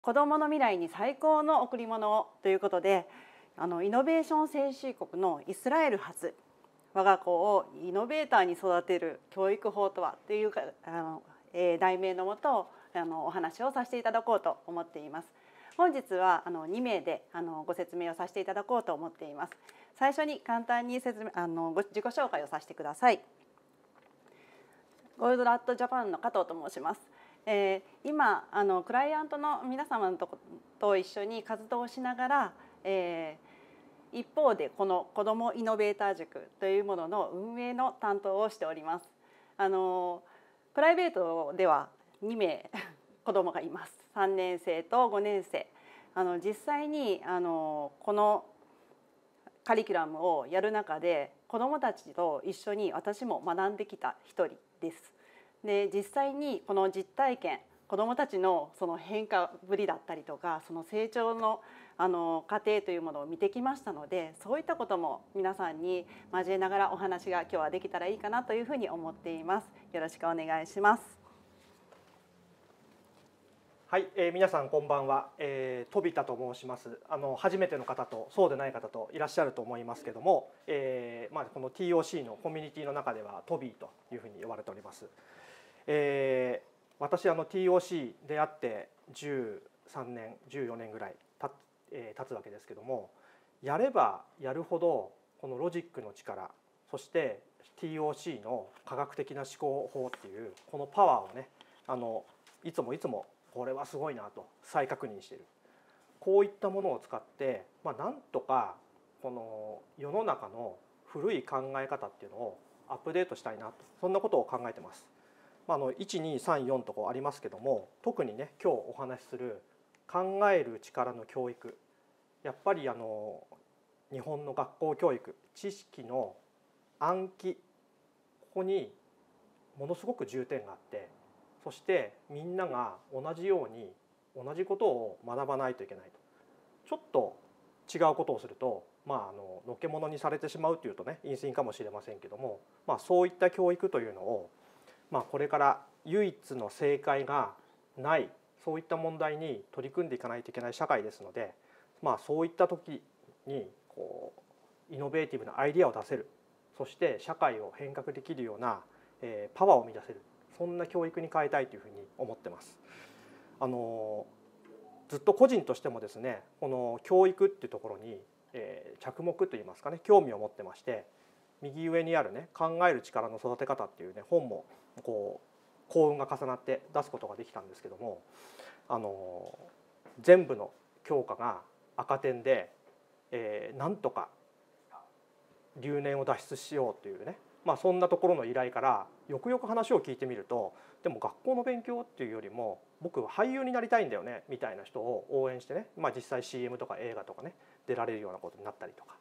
子どもの未来に最高の贈り物をということで、イノベーション先進国のイスラエル発我が子をイノベーターに育てる教育法とはというか題名のもとお話をさせていただこうと思っています。本日は2名でご説明をさせていただこうと思っています。最初に簡単に自己紹介をさせてください。ゴールドラットジャパンの加藤と申します。今クライアントの皆様と一緒に活動をしながら、一方でこの子どもイノベーター塾というものの運営の担当をしております。プライベートでは2名子どもがいます。3年生と5年生。実際にこのカリキュラムをやる中で子どもたちと一緒に私も学んできた一人です。で実際にこの実体験、子どもたちのその変化ぶりだったりとか、その成長の過程というものを見てきましたので、そういったことも皆さんに交えながらお話が今日はできたらいいかなというふうに思っています。よろしくお願いします。 はい、皆さんこんばんは、飛田と申します。初めての方とそうでない方といらっしゃると思いますけども、この TOC のコミュニティの中ではトビーというふうに呼ばれております。私TOC であって13年14年ぐらい経つわけですけども、やればやるほどこのロジックの力、そして TOC の科学的な思考法っていうこのパワーをね、いつもこれはすごいなと再確認している。こういったものを使って、なんとかこの世の中の古い考え方っていうのをアップデートしたいなと、そんなことを考えてます。1234とありますけども、特にね今日お話しする考える力の教育、やっぱり日本の学校教育、知識の暗記、ここにものすごく重点があって、そしてみんなが同じように同じことを学ばないといけないと。ちょっと違うことをすると、のけ者にされてしまうというとね言い過ぎかもしれませんけども、そういった教育というのを、これから唯一の正解がない、そういった問題に取り組んでいかないといけない社会ですので、そういった時にイノベーティブなアイディアを出せる、そして社会を変革できるようなパワーを生み出せる、そんな教育に変えたいというふうに思ってます。ずっと個人としてもですね、この教育っていうところに着目といいますかね、興味を持ってまして、右上にあるね考える力の育て方っていうね本も幸運が重なって出すことができたんですけども、全部の教科が赤点で、なんとか留年を脱出しようというね、そんなところの依頼からよくよく話を聞いてみると、でも学校の勉強っていうよりも僕は俳優になりたいんだよねみたいな人を応援してね、実際 CM とか映画とかね出られるようなことになったりとか、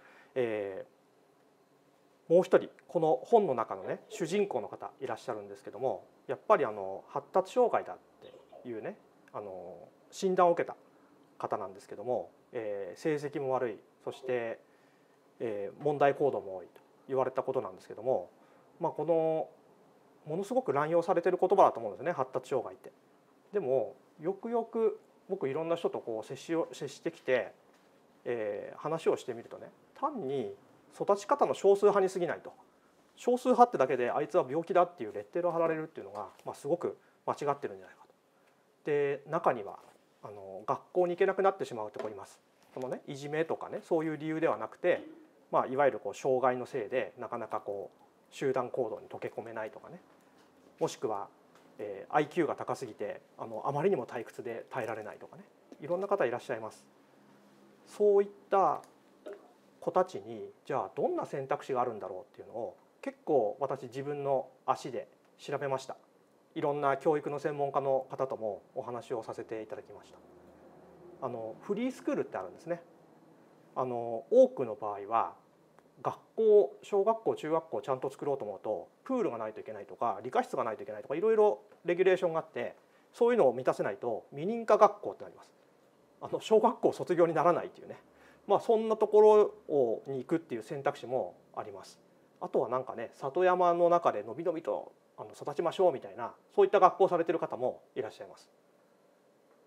もう一人この本の中のね主人公の方いらっしゃるんですけども、やっぱり発達障害だっていうね診断を受けた方なんですけども、成績も悪い、そして問題行動も多いと言われたことなんですけども、このものすごく乱用されている言葉だと思うんですね、発達障害って。でもよくよく僕いろんな人と接してきて、話をしてみるとね、単に育ち方の少数派に過ぎないと。少数派ってだけであいつは病気だっていうレッテルを貼られるっていうのが、すごく間違ってるんじゃないかと。で中には学校に行けなくなってしまうって子います。このねいじめとかねそういう理由ではなくて、いわゆる障害のせいでなかなか集団行動に溶け込めないとかね、もしくは、IQ が高すぎてあまりにも退屈で耐えられないとかね、いろんな方いらっしゃいます。そういった子たちにじゃあどんな選択肢があるんだろうっていうのを結構私自分の足で調べました。いろんな教育の専門家の方ともお話をさせていただきました。フリースクールってあるんですね。多くの場合は学校、小学校中学校をちゃんと作ろうと思うとプールがないといけないとか理科室がないといけないとかいろいろレギュレーションがあって、そういうのを満たせないと未認可学校ってなります。小学校卒業にならないっていうね、そんなところに行くっていう選択肢もあります。あとはなんかね里山の中でのびのびと育ちましょうみたいな、そういった学校をされている方もいらっしゃいます。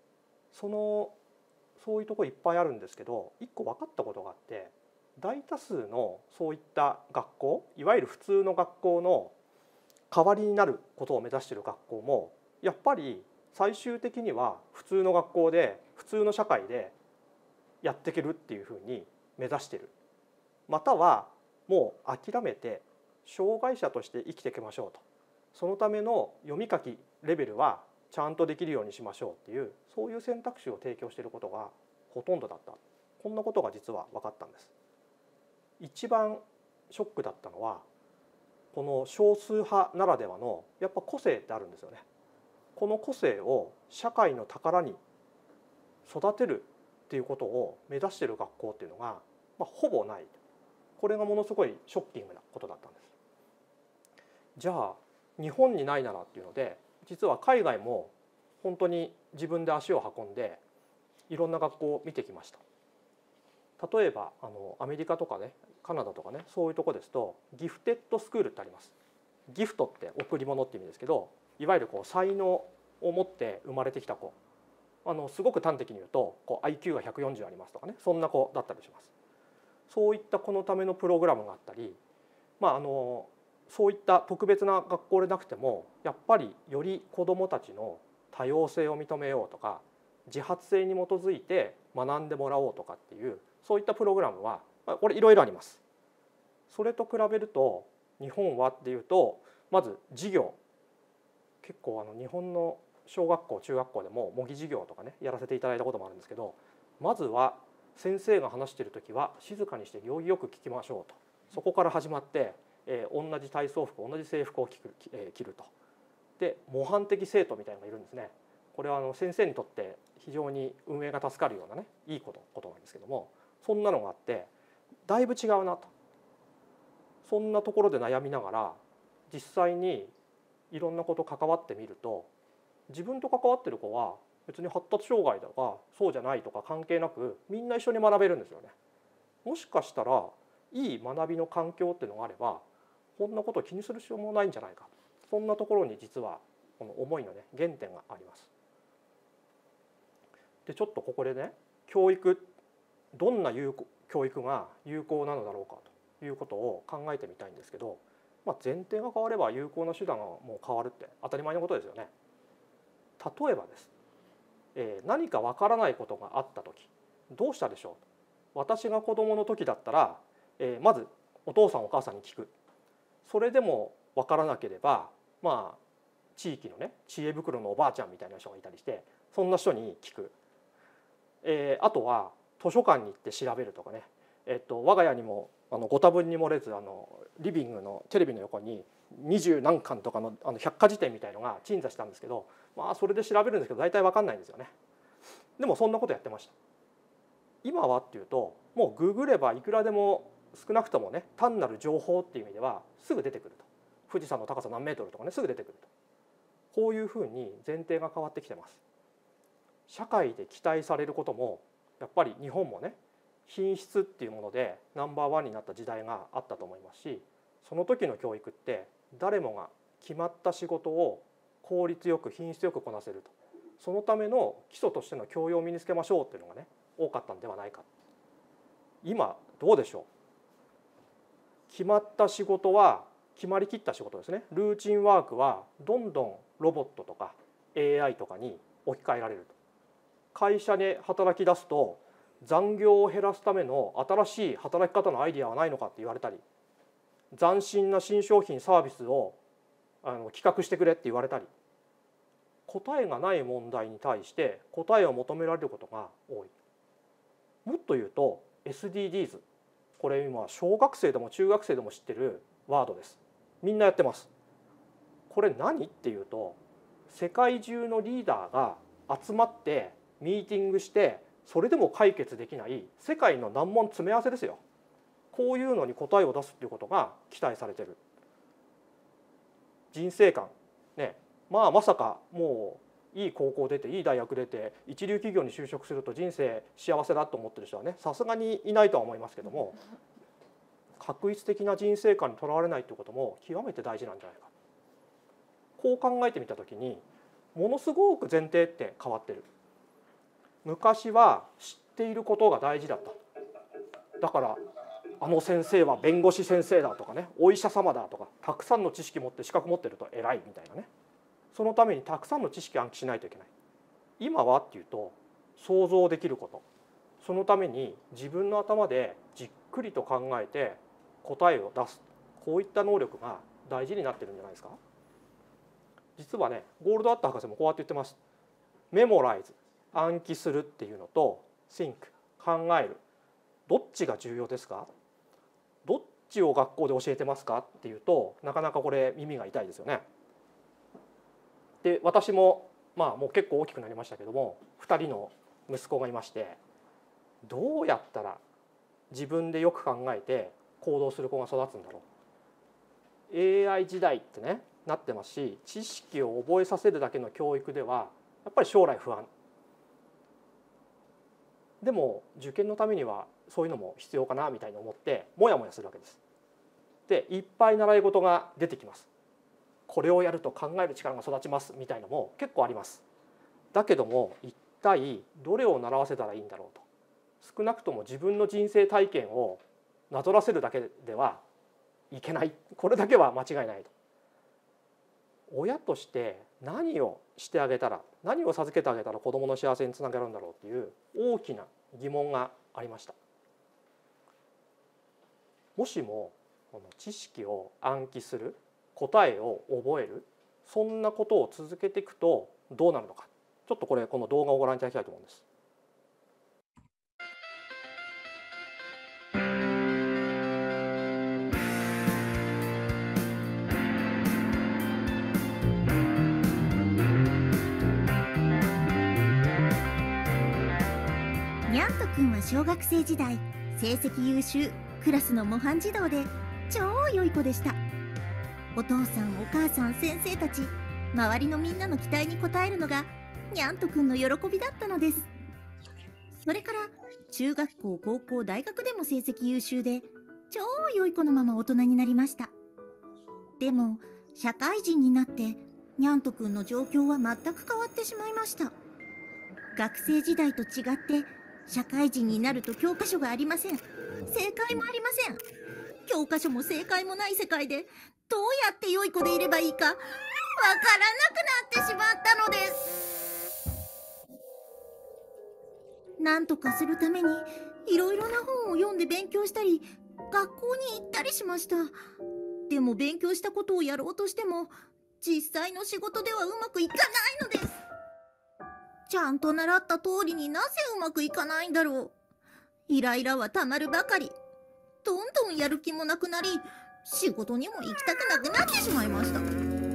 そういうとこいっぱいあるんですけど、一個分かったことがあって、大多数のそういった学校、いわゆる普通の学校の代わりになることを目指している学校もやっぱり最終的には普通の学校で普通の社会でやっていけるっていうふうに目指している。またはもう諦めて障害者として生きていきましょうと。そのための読み書きレベルはちゃんとできるようにしましょうっていう、そういう選択肢を提供していることがほとんどだった。こんなことが実は分かったんです。一番ショックだったのは、この少数派ならではのやっぱ個性ってあるんですよね。この個性を社会の宝に育てるっていうことを目指している学校っていうのが、ほぼない。これがものすごいショッキングなことだったんです。じゃあ日本にないならっていうので、実は海外も本当に自分で足を運んでいろんな学校を見てきました。例えばアメリカとかね、カナダとかね、そういうとこですとギフテッドスクールってあります。ギフトって贈り物って意味ですけど、いわゆる才能を持って生まれてきた子、すごく端的に言うとIQ が140ありますとかね、そんな子だったりします。そういった子のためのプログラムがあったり、そういった特別な学校でなくてもやっぱりより子どもたちの多様性を認めようとか、自発性に基づいて学んでもらおうとかっていう、そういったプログラムはこれいろいろあります。それと比べると日本はっていうと、まず授業、結構日本の小学校中学校でも模擬授業とかねやらせていただいたこともあるんですけど、まずは先生が話している時は静かにして行儀よく聞きましょうと、そこから始まって、同じ体操服同じ制服を着ると。で模範的生徒みたいなのがいるんですね。これは先生にとって非常に運営が助かるようなね、いいことなんですけども、そんなのがあってだいぶ違うなと。そんなところで悩みながら実際にいろんなこと関わってみると、自分と関わってる子は別に発達障害とかそうじゃないとか関係なくみんな一緒に学べるんですよね。もしかしたらいい学びの環境っていうのがあればこんなことを気にする必要もないんじゃないか、そんなところに実はこの思いのね原点があります。でちょっとここでね、教育、どんな教育が有効なのだろうかということを考えてみたいんですけど、前提が変われば有効な手段がもう変わるって当たり前のことですよね。例えばです、何かわからないことがあった時どうしたでしょう。私が子どもの時だったら、まずお父さんお母さんに聞く。それでもわからなければ地域のね知恵袋のおばあちゃんみたいな人がいたりして、そんな人に聞く。あとは図書館に行って調べるとかね、我が家にもご多分に漏れずリビングのテレビの横に20何巻とかの百科事典みたいのが鎮座したんですけど、それで調べるんですけど大体分かんないんですよね。でもそんなことやってました。今はっていうともうググればいくらでも、少なくともね単なる情報っていう意味ではすぐ出てくると。富士山の高さ何メートルとかねすぐ出てくると。こういうふうに前提が変わってきてます。社会で期待されることもやっぱり日本もね品質っていうものでナンバーワンになった時代があったと思いますし、その時の教育って誰もが決まった仕事を効率よく品質よくこなせると、そのための基礎としての教養を身につけましょうっていうのがね多かったんではないか。今どうでしょう。決まった仕事は決まりきった仕事ですね。ルーチンワークはどんどんロボットとか AI とかに置き換えられると。会社で働き出すと残業を減らすための新しい働き方のアイディアはないのかって言われたり、斬新な新商品サービスを企画してくれって言われたり、答えがない問題に対して答えを求められることが多い。もっと言うと SDGs、 これ今小学生でも中学生でも知ってるワードです。みんなやってます。これ何っていうと、世界中のリーダーが集まってミーティングしてそれでも解決できない世界の難問詰め合わせですよ。こういうのに答えを出すっていうことが期待されてる。人生観ね、まさかもういい高校出ていい大学出て一流企業に就職すると人生幸せだと思ってる人はねさすがにいないとは思いますけども、確一的な人生観にとらわれないということも極めて大事なんじゃないか。こう考えてみたときにものすごく前提って変わってる。 昔は知っていることが大事だった。だからあの先生は弁護士先生だとかね、お医者様だとか、たくさんの知識持って資格持ってると偉いみたいなね、そのためにたくさんの知識を暗記しないといけない。今はっていうと想像できること、そのために自分の頭でじっくりと考えて答えを出す、こういった能力が大事になってるんじゃないですか。実はね、ゴールドアット博士もこうやって言ってます。メモライズ、暗記するっていうのと think、考える、どっちが重要ですか。どっちを学校で教えてますかっていうと、なかなかこれ耳が痛いですよね。で、私ももう結構大きくなりましたけども、2人の息子がいまして、どうやったら自分でよく考えて行動する子が育つんだろう。 AI 時代ってねなってますし、知識を覚えさせるだけの教育ではやっぱり将来不安。でも受験のためにはそういうのも必要かなみたいに思ってモヤモヤするわけです。で、いっぱい習い事が出てきます。これをやると考える力が育ちますみたいのも結構あります。だけども一体どれを習わせたらいいんだろうと。少なくとも自分の人生体験をなぞらせるだけではいけない、これだけは間違いないと。親として何をしてあげたら、何を授けてあげたら子どもの幸せにつながるんだろうっていう大きな疑問がありました。もしもこの知識を暗記する、答えを覚える、そんなことを続けていくとどうなるのか、ちょっとこの動画をご覧いただきたいと思うんです。 にゃんとくんは小学生時代、成績優秀、クラスの模範児童で超良い子でした。お父さんお母さん先生たち、周りのみんなの期待に応えるのがにゃんとくんの喜びだったのです。それから中学校高校大学でも成績優秀で超良い子のまま大人になりました。でも社会人になってにゃんとくんの状況は全く変わってしまいました。学生時代と違って社会人になると教科書がありません。正解もありません。教科書も正解もない世界でどうやって良い子でいればいいかわからなくなってしまったのです。なんとかするためにいろいろな本を読んで勉強したり、学校に行ったりしました。でも勉強したことをやろうとしても実際の仕事ではうまくいかないのです。ちゃんと習った通りになぜうまくいかないんだろう。イライラはたまるばかり。どんどんやる気もなくなり、仕事にも行きたくなくなってしまいました。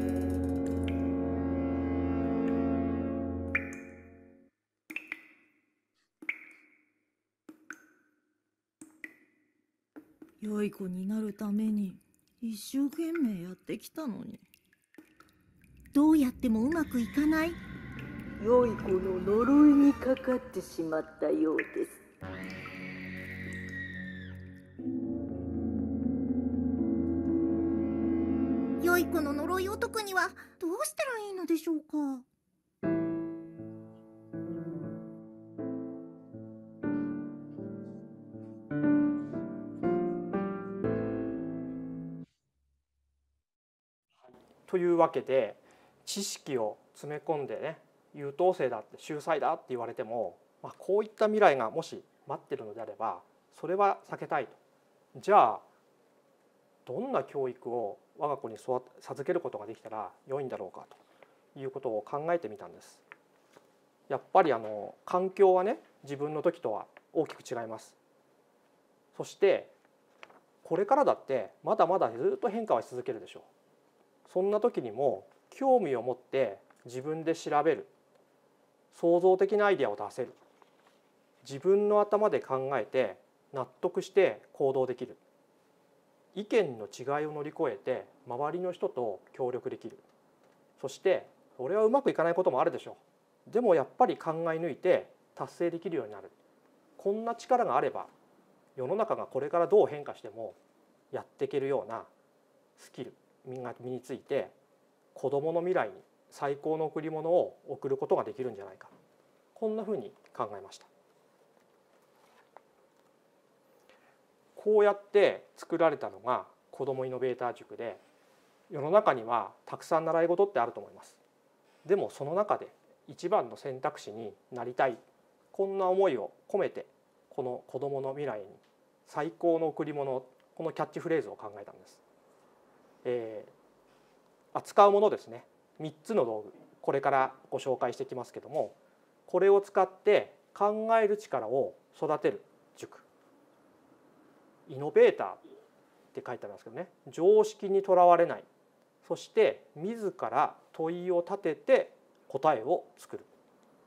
良い子になるために一生懸命やってきたのに、どうやってもうまくいかない。 良い子の呪いにかかってしまったようです。 良い子の呪いを解くにはどうしたらいいのでしょうか。 というわけで、知識を詰め込んでね、優等生だって秀才だって言われても、こういった未来がもし待ってるのであればそれは避けたいと。じゃあどんな教育を我が子に授けることができたら良いんだろうかということを考えてみたんです。やっぱり環境はね、自分の時とは大きく違います。そしてこれからだってまだまだずっと変化はし続けるでしょう。そんな時にも興味を持って自分で調べる、創造的なアイデアを出せる、自分の頭で考えて納得して行動できる、意見の違いを乗り越えて周りの人と協力できる、そしてそれはうまくいかないこともあるでしょう。でもやっぱり考え抜いて達成できるようになる、こんな力があれば世の中がこれからどう変化してもやっていけるようなスキルが身について、子どもの未来に最高の贈り物を贈ることができるんじゃないか、こんなふうに考えました。こうやって作られたのが子どもイノベーター塾で、世の中にはたくさん習い事ってあると思います。でもその中で一番の選択肢になりたい、こんな思いを込めてこの子どもの未来に最高の贈り物、このキャッチフレーズを考えたんです。扱うものですね、3つの道具、これからご紹介していきますけども、これを使って考える力を育てる塾、イノベーターって書いてありますけどね、常識にとらわれない、そして自ら問いを立てて答えを作る、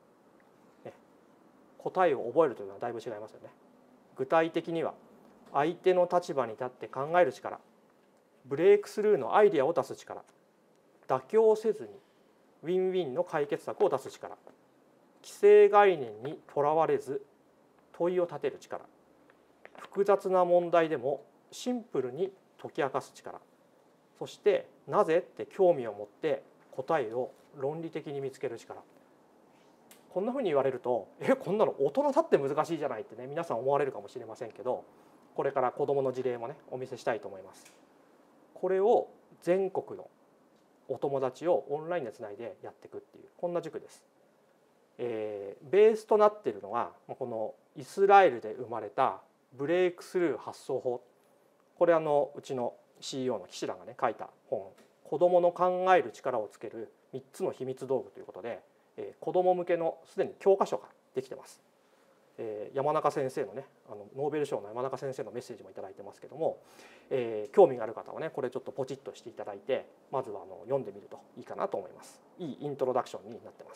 答えを覚えるというのはだいぶ違いますよね。具体的には相手の立場に立って考える力、ブレイクスルーのアイデアを出す力、妥協せずにウィンウィンの解決策を出す力、既成概念にとらわれず問いを立てる力、複雑な問題でもシンプルに解き明かす力、そしてなぜって興味を持って答えを論理的に見つける力。こんなふうに言われるとこんなの大人だって難しいじゃないってね、皆さん思われるかもしれませんけど、これから子どもの事例もねお見せしたいと思います。これを全国のお友達をオンラインでつないでやっていくっていう、こんな塾です。ベースとなっているのがこのイスラエルで生まれたブレイクスルー発想法。これうちの CEO の岸田がね書いた本、子どもの考える力をつける3つの秘密道具ということで、子ども向けのすでに教科書ができてます。山中先生のねノーベル賞の山中先生のメッセージもいただいてますけども、興味がある方はねこれちょっとポチッとしていただいて、まずは読んでみるといいかなと思います。いいイントロダクションになってます。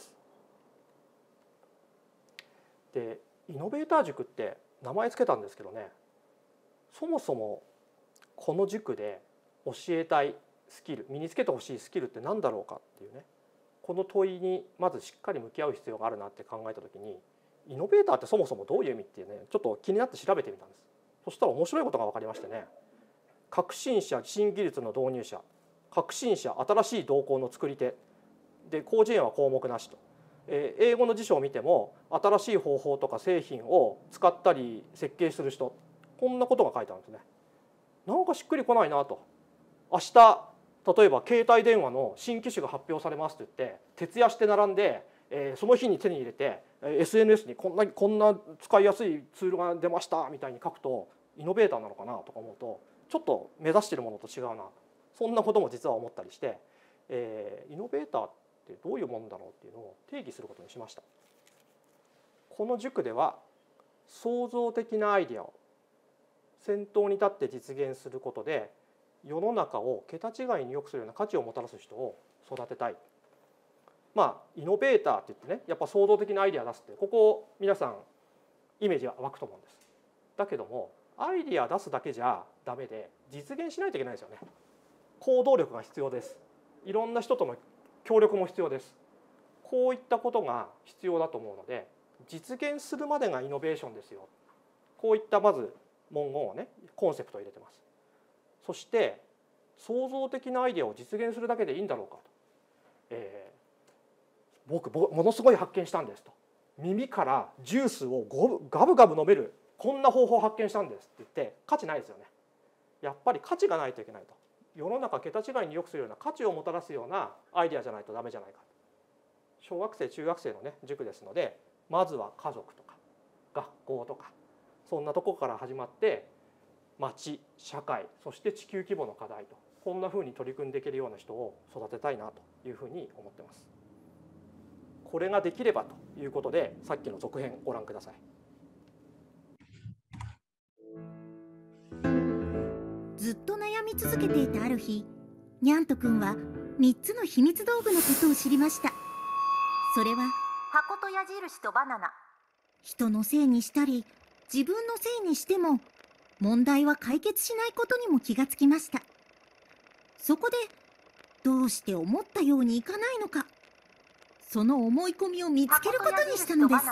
でイノベーター塾って名前つけたんですけどね、そもそもこの塾で教えたいスキル、身につけてほしいスキルって何だろうかっていうね、この問いにまずしっかり向き合う必要があるなって考えた時に、イノベーターってそもそもどういう意味っていうね、ちょっと気になって調べてみたんです。そしたら面白いことが分かりましてね、革新者、新技術の導入者、革新者、新しい動向の作り手で、広辞苑は項目なしと。英語の辞書を見ても新しい方法とか製品を使ったり設計する人、こんなことが書いてあるんですね。なんかしっくりこないなと。明日例えば携帯電話の新機種が発表されますと言って徹夜して並んで、その日に手に入れて SNS にこんな使いやすいツールが出ましたみたいに書くとイノベーターなのかなとか思うと、ちょっと目指しているものと違うな、そんなことも実は思ったりして、イノベーターってどういうものだろうっていうのを定義することにしました。この塾では創造的なアイデアを先頭に立って実現することで世の中を桁違いに良くするような価値をもたらす人を育てたい。イノベーターって言ってね、やっぱ創造的なアイデア出すって、ここ皆さんイメージが湧くと思うんです。だけどもアイデア出すだけじゃダメで実現しないといけないですよね。行動力が必要です。いろんな人との協力も必要です。こういったことが必要だと思うので、実現するまでがイノベーションですよ。こういったまず文言をね、コンセプトを入れてます。そして創造的なアイデアを実現するだけでいいんだろうかと、僕ものすごい発見したんですと、耳からジュースをガブガブ飲めるこんな方法を発見したんですって言って価値ないですよね。やっぱり価値がないといけないと。世の中桁違いに良くするような価値をもたらすようなアイデアじゃないとダメじゃないか。小学生中学生のね塾ですので、まずは家族とか学校とかそんなとこから始まって、町、社会、そして地球規模の課題と、こんなふうに取り組んでいけるような人を育てたいなというふうに思ってます。これができればということで、さっきの続編ご覧ください。 ずっと悩み続けていたある日、にゃんとくんは3つの秘密道具のことを知りました。それは箱と矢印とバナナ。 人のせいにしたり自分のせいにしても問題は解決しないことにも気がつきました。そこでどうして思ったようにいかないのか、その思い込みを見つけることにしたのです。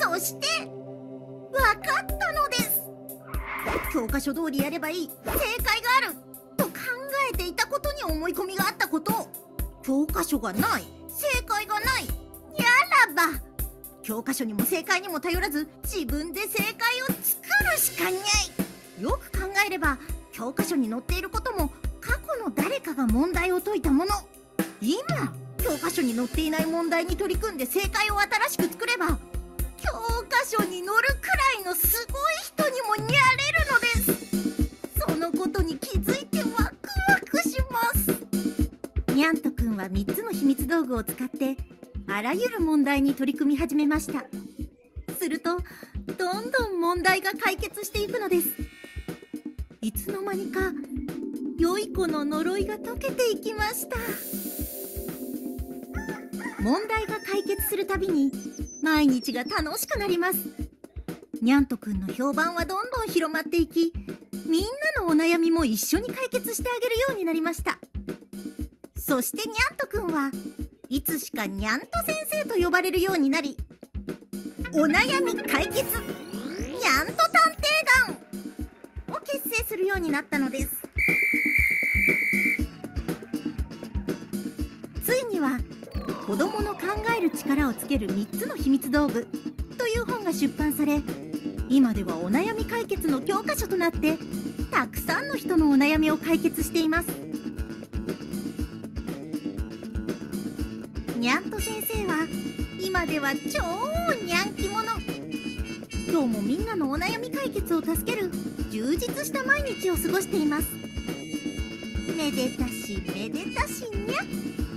そして分かったのです。教科書通りやればいい、正解があると考えていたことに思い込みがあったこと、教科書がない、正解がない、やらば教科書にも正解にも頼らず自分で正解を作るしかにゃい。よく考えれば教科書に載っていることも過去の誰かが問題を解いたもの。今教科書に載っていない問題に取り組んで正解を新しく作れば教科書に載るくらいのすごい人にもなれるのです。そのことに気づいてワクワクします。にゃんとくんは3つの秘密道具を使ってあらゆる問題に取り組み始めました。するとどんどん問題が解決していくのです。いつの間にか良い子の呪いが解けていきました。問題が解決するたびに毎日が楽しくなります。にゃんとくんの評判はどんどん広まっていき、みんなのお悩みも一緒に解決してあげるようになりました。そしてにゃんとくんはいつしかにゃんと先生と呼ばれるようになり、お悩み解決にゃんと探偵団を結成するようになったのです。ついには子どもの考える力をつける3つの秘密道具という本が出版され、今ではお悩み解決の教科書となってたくさんの人のお悩みを解決しています。にゃんと先生は今では超にゃんき者。今日もみんなのお悩み解決を助ける充実した毎日を過ごしています。めでたしめでたしにゃ。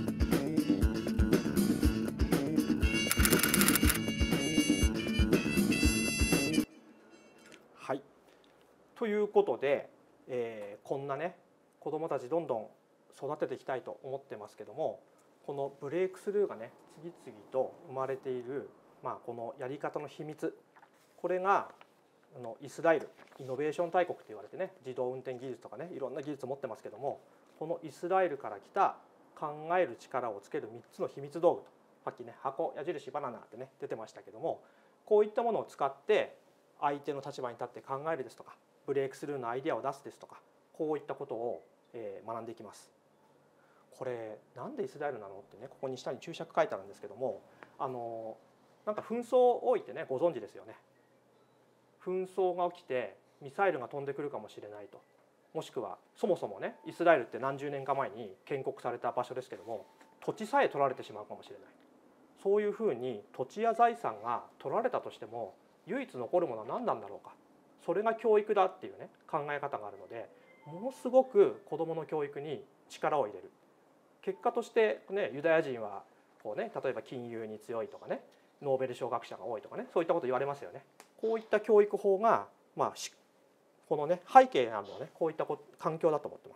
はい、ということで、こんなね子どもたちどんどん育てていきたいと思ってますけども、このブレイクスルーがね次々と生まれている、このやり方の秘密、これがイスラエルイノベーション大国と言われてね、自動運転技術とかねいろんな技術を持ってますけども、このイスラエルから来た考える力をつける3つの秘密道具と、さっきね箱、矢印、バナナってね出てましたけども、こういったものを使って相手の立場に立って考えるですとか、ブレイクスルーのアイデアを出すですとか、こういったことを学んでいきます。これなんでイスラエルなのってね、ここに下に注釈書いてあるんですけども、なんか紛争多いってねご存知ですよね。紛争が起きてミサイルが飛んでくるかもしれないと、もしくはそもそもねイスラエルって何十年か前に建国された場所ですけども、土地さえ取られてしまうかもしれない。そういうふうに土地や財産が取られたとしても唯一残るものは何なんだろうか、それが教育だっていうね考え方があるので、ものすごく子どもの教育に力を入れる。結果としてね、ユダヤ人はこうね、例えば金融に強いとかね、ノーベル賞学者が多いとかね、そういったこと言われますよね。こういった教育法が、このね背景にあるのはね、こういった環境だと思ってます。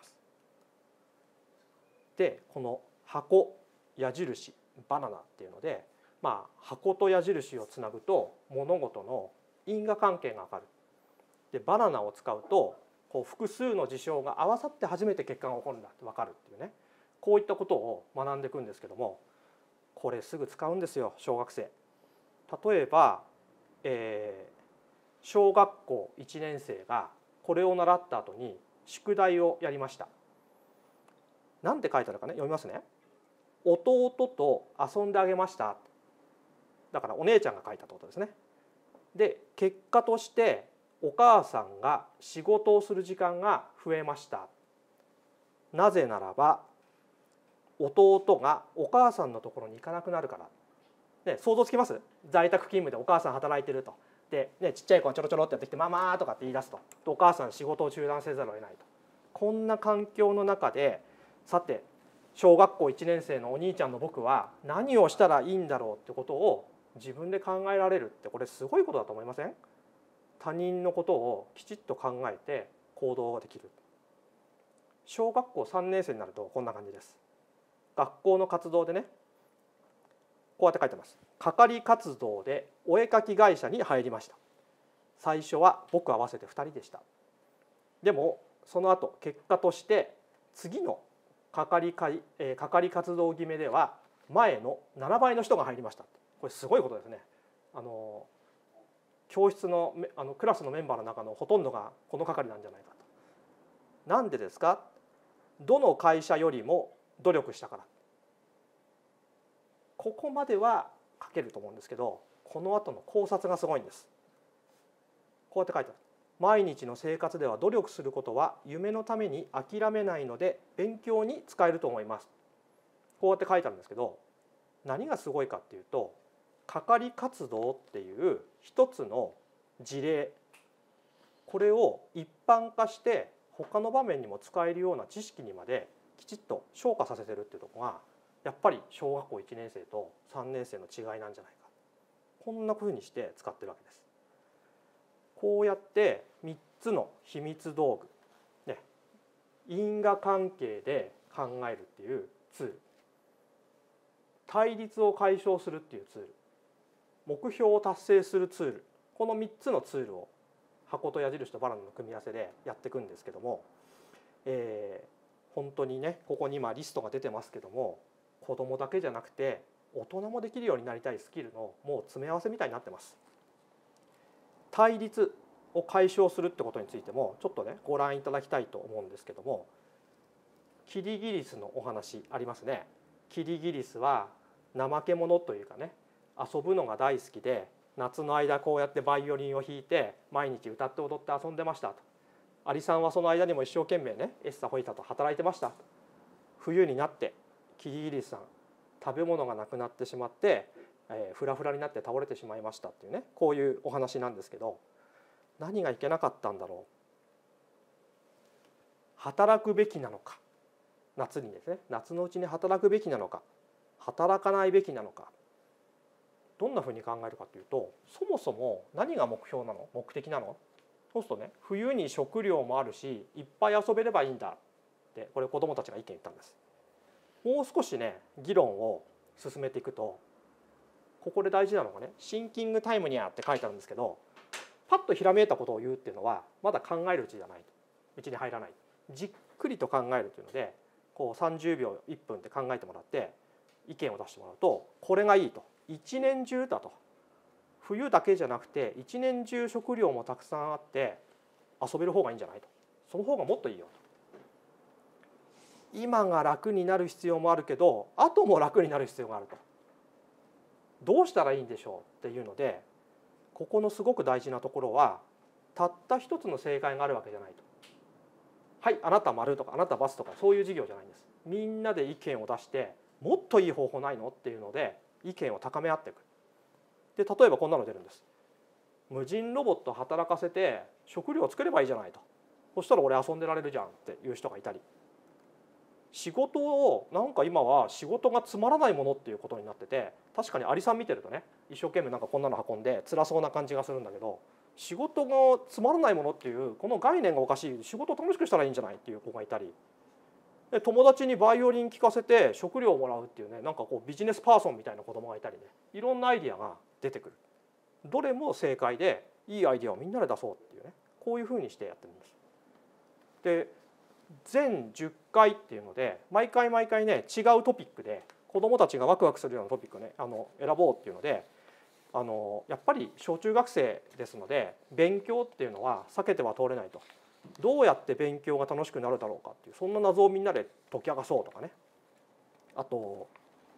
で、この箱、矢印、バナナっていうので、箱と矢印をつなぐと物事の因果関係が分かる。で、バナナを使うとこう複数の事象が合わさって初めて結果が起こるんだって分かるっていうね、こういったことを学んでいくんですけども、これすぐ使うんですよ小学生。例えば、小学校1年生がこれを習った後に宿題をやりました。なんて書いてあるかね、読みますね。弟と遊んであげました。だからお姉ちゃんが書いたってことですね。で、結果としてお母さんが仕事をする時間が増えました。なぜならば弟がお母さんのところに行かなくなるから。ね、想像つきます？在宅勤務でお母さん働いてると。で、ね、ちっちゃい子がちょろちょろってやってきて「ママ」とかって言い出すと。お母さん仕事を中断せざるを得ないと。こんな環境の中で、さて小学校1年生のお兄ちゃんの僕は何をしたらいいんだろうってことを自分で考えられるって、これすごいことだと思いません？他人のことをきちっと考えて行動ができる。小学校3年生になるとこんな感じです。学校の活動でね、こうやって書いてます。係活動でお絵描き会社に入りました。最初は僕合わせて2人でした。でもその後結果として次の係活動決めでは前の7倍の人が入りました。これすごいことですね。教室のクラスのメンバーの中のほとんどがこの係なんじゃないかと。なんでですか？どの会社よりも努力したから。ここまでは書けると思うんですけど、 この後の考察がすごいんです。こうやって書いてある。毎日の生活では努力することは夢のために諦めないので勉強に使えると思います。こうやって書いてあるんですけど、何がすごいかっていうと、係活動っていう一つの事例、これを一般化して他の場面にも使えるような知識にまできちっと昇華させてるっていうところがやっぱり小学校1年生と3年生の違いなんじゃないか、こんなふうにして使ってるわけです。こうやって3つの秘密道具、ね、因果関係で考えるっていうツール、対立を解消するっていうツール、目標を達成するツール、この3つのツールを箱と矢印とバナナの組み合わせでやっていくんですけども、本当にね、ここに今リストが出てますけども、子どもだけじゃなくて大人もできるようになりたいスキルのもう詰め合わせみたいになってます。対立を解消するってことについてもちょっとねご覧いただきたいと思うんですけども、キリギリスのお話ありますね。キリギリスは怠け者というかね、遊ぶのが大好きで夏の間こうやってバイオリンを弾いて毎日歌って踊って遊んでましたと。アリさんはその間にも一生懸命ねエッサホイサと働いてました。冬になってキリギリスさん食べ物がなくなってしまってフラフラになって倒れてしまいましたっていうね、こういうお話なんですけど、何がいけなかったんだろう。働くべきなのか、夏にですね、夏のうちに働くべきなのか、働かないべきなのか、どんなふうに考えるかというと、そもそも何が目標なの、目的なの。そうするとね、冬に食料もあるしいっぱい遊べればいいんだってこれ子どもたちが意見言ったんです。もう少しね議論を進めていくと、ここで大事なのがね、シンキングタイムにゃって書いてあるんですけど、パッとひらめいたことを言うっていうのはまだ考えるうちじゃない、うちに入らない、じっくりと考えるというので、こう30秒1分って考えてもらって意見を出してもらうと、これがいいと、一年中だと、冬だけじゃなくて一年中食料もたくさんあって遊べる方がいいんじゃないと、その方がもっといいよと。今が楽になる必要もあるけど後も楽になる必要があると、どうしたらいいんでしょうっていうので、ここのすごく大事なところは、たった一つの正解があるわけじゃないと。はいあなた丸とかあなたバスとかそういう授業じゃないんです。みんなで意見を出してもっといい方法ないのっていうので意見を高め合っていく。で例えばこんなの出るんです。無人ロボット働かせて食料を作ればいいじゃないと、そしたら俺遊んでられるじゃんっていう人がいたり、仕事をなんか今は仕事がつまらないものっていうことになってて、確かにアリさん見てるとね一生懸命なんかこんなの運んで辛そうな感じがするんだけど、仕事がつまらないものっていうこの概念がおかしい、仕事を楽しくしたらいいんじゃないっていう子がいたり、で友達にバイオリン聴かせて食料をもらうっていうね、なんかこうビジネスパーソンみたいな子供がいたりね、いろんなアイディアが出てくる。どれも正解でいいアイディアをみんなで出そうっていうね、こういうふうにしてやってるんです。で全10回っていうので毎回毎回ね違うトピックで子どもたちがワクワクするようなトピックをね選ぼうっていうので、やっぱり小中学生ですので勉強っていうのは避けては通れないと。どうやって勉強が楽しくなるだろうかっていう、そんな謎をみんなで解き明かそうとかね、あと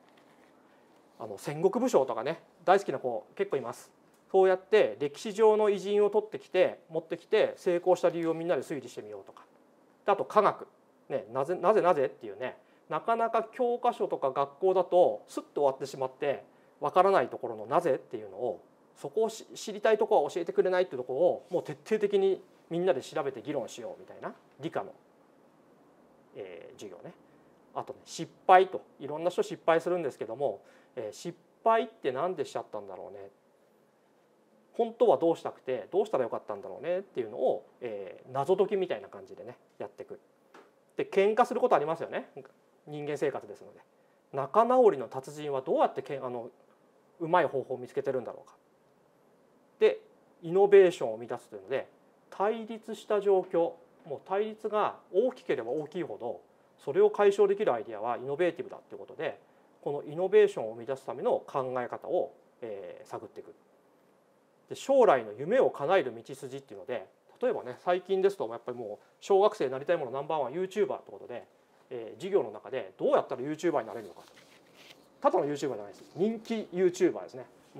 戦国武将とかね大好きな子結構います。そうやって歴史上の偉人を取ってきて持ってきて成功した理由をみんなで推理してみようとか、あと科学、ね、なぜっていうね、なかなか教科書とか学校だとスッと終わってしまってわからないところのなぜっていうのを、そこを知りたいところは教えてくれないっていうところをもう徹底的にみんなで調べて議論しようみたいな理科の、授業ね。あとね失敗と、いろんな人失敗するんですけども、失敗って何でしちゃったんだろうね、本当はどうしたくてどうしたらよかったんだろうねっていうのを、謎解きみたいな感じでねやっていく。で喧嘩することありますよね、人間生活ですので。仲直りの達人はどうやってうまい方法を見つけてるんだろうか。でイノベーションを生み出すというので、対立した状況、もう対立が大きければ大きいほどそれを解消できるアイデアはイノベーティブだということで、このイノベーションを生み出すための考え方を、探っていく。で将来の夢を叶える道筋っていうので、例えばね最近ですとやっぱりもう小学生になりたいものナンバー1 YouTuber ということで、授業の中でどうやったら YouTuber になれるのか、ただの YouTuber じゃないです、人気 YouTuber ですね。も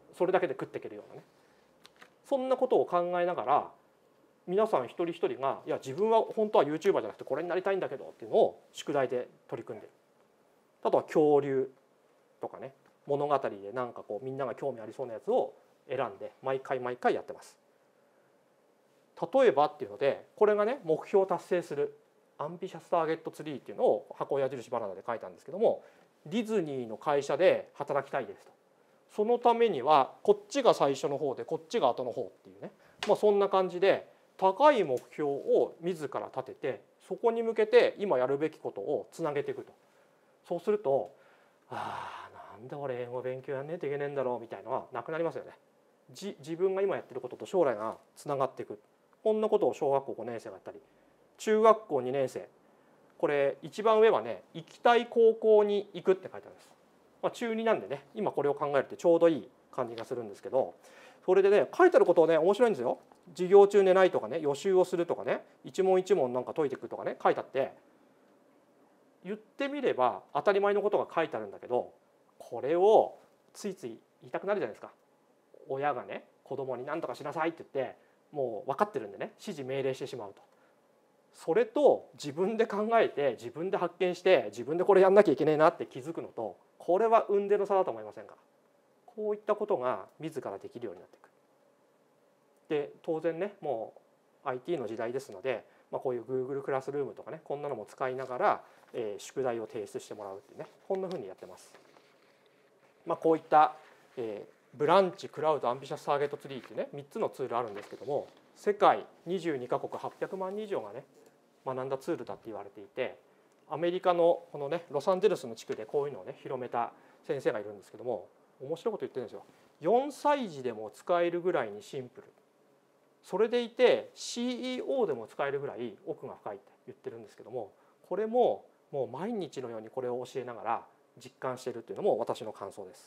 それだけで食っていけるようなね、そんなことを考えながら皆さん一人一人がいや自分は本当は YouTuber じゃなくてこれになりたいんだけどっていうのを宿題で取り組んでる。あとは恐竜とかね、物語でなんかこうみんなが興味ありそうなやつを選んで毎回毎回やってます。例えばっていうので、これがね目標を達成するアンビシャスターゲットツリーっていうのを箱矢印バナナで書いたんですけども、ディズニーの会社で働きたいですと。そのためにはこっちが最初の方でこっちが後の方っていうね、そんな感じで高い目標を自ら立てて、そこに向けて今やるべきことをつなげていくと。そうするとなんで俺英語勉強やんねえといけねえんだろうみたいのはなくなりますよね。自分が今やってることと将来がつながっていく、こんなことを小学校5年生がやったり中学校2年生、これ一番上はね行きたい高校に行くって書いてあるんです。中2なんでね今これを考えるってちょうどいい感じがするんですけど、それでね書いてあることはね面白いんですよ。授業中寝ないとかね、予習をするとかね、一問一問なんか解いていくとかね書いてあって、言ってみれば当たり前のことが書いてあるんだけど、これをついつい言いたくなるじゃないですか。親がね子供に何とかしなさいって言ってもう分かってるんでね指示命令してしまうと。それと自分で考えて自分で発見して自分でこれやんなきゃいけないなって気づくのと、これは雲泥の差だと思いませんか。こういったことが自らできるようになっていく。で当然ねもう IT の時代ですので、こういう Google クラスルームとかねこんなのも使いながら、宿題を提出してもらうっていうね、こんなふうにやってます。こういった、ブランチ、クラウド、アンビシャスターゲットツリーっていうね3つのツールあるんですけども、世界22カ国800万人以上がね学んだツールだって言われていて、アメリカのこのねロサンゼルスの地区でこういうのをね広めた先生がいるんですけども、面白いこと言ってるんですよ。4歳児でも使えるぐらいにシンプル、それでいて CEO でも使えるぐらい奥が深いって言ってるんですけども、これももう毎日のようにこれを教えながら実感しているというのも私の感想です。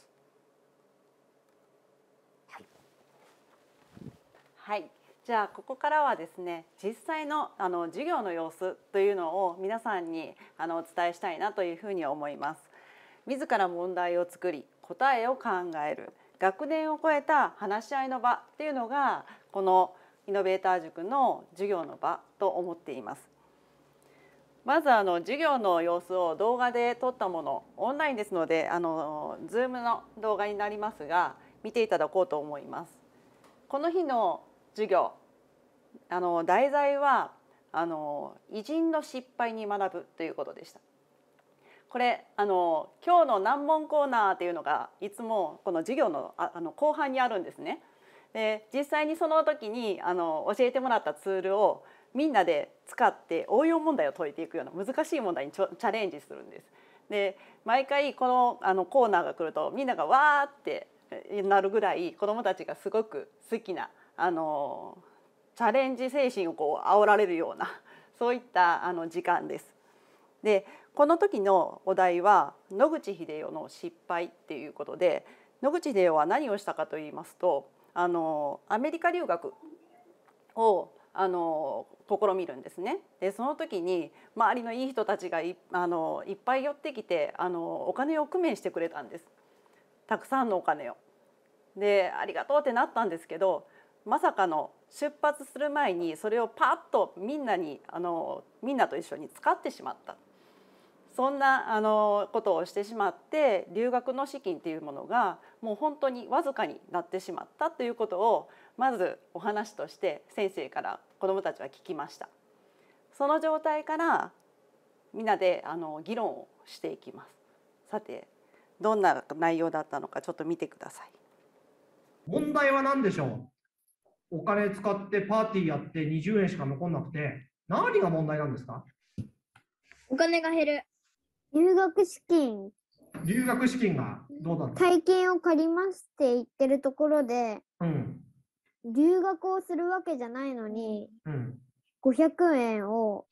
はい、じゃあここからはですね実際の授業の様子というのを皆さんにお伝えしたいなというふうに思います。自ら問題を作り答えを考える学年を超えた話し合いの場っていうのがこのイノベーター塾の授業の場と思っています。まず授業の様子を動画で撮ったもの、オンラインですのでZoom の動画になりますが見ていただこうと思います。この日の授業題材は偉人の失敗に学ぶということでした。これ今日の難問コーナーっていうのがいつもこの授業の後半にあるんですね。で実際にその時に教えてもらったツールをみんなで使って応用問題を解いていくような難しい問題にチャレンジするんです。で毎回このコーナーが来るとみんながわーってなるぐらい子どもたちがすごく好きなチャレンジ精神を煽られるようなそういった時間です。でこの時のお題は野口英世の失敗っていうことで、野口英世は何をしたかといいますとアメリカ留学を試みるんですね。でその時に周りのいい人たちがいっぱい寄ってきてお金を工面してくれたんです。たくさんのお金を。でありがとうってなったんですけど、まさかの出発する前にそれをパッとみんなと一緒に使ってしまった。そんなことをしてしまって留学の資金っていうものがもう本当にわずかになってしまったということをまずお話として先生から子どもたちは聞きました。その状態からみんなで議論をしていきます。さてどんな内容だったのかちょっと見てください。 問題は何でしょう。お金使ってパーティーやって20円しか残んなくて何が問題なんですか。 お金が減る。留学資金。 留学資金がどうだった。 体験を借りますって言ってるところで、留学をするわけじゃないのに、500円を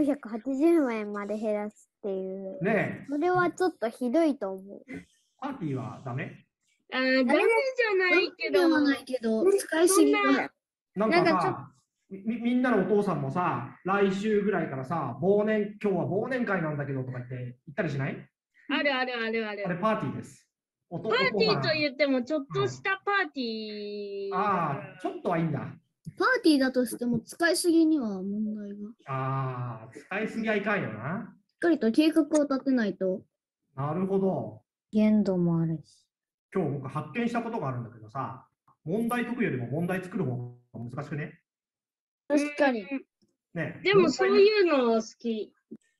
480円まで減らすっていう、それはちょっとひどいと思う。 パーティーはダメ？ ダメじゃないけど、使いすぎだ。 なんかさ、みんなのお父さんもさ、来週ぐらいからさ、今日は忘年会なんだけどとか言ったりしない？ ある。 あれパーティーです。 パーティーと言ってもちょっとしたパーティー。 ああ、ちょっとはいいんだ。 パーティーだとしても使いすぎには問題が。 ああ、使いすぎはいかんよな。 しっかりと計画を立てないと。 なるほど。 限度もあるし。 今日僕発見したことがあるんだけどさ、問題解くよりも問題作る方が難しくね。 確かに。 ね。 でもそういうの好き。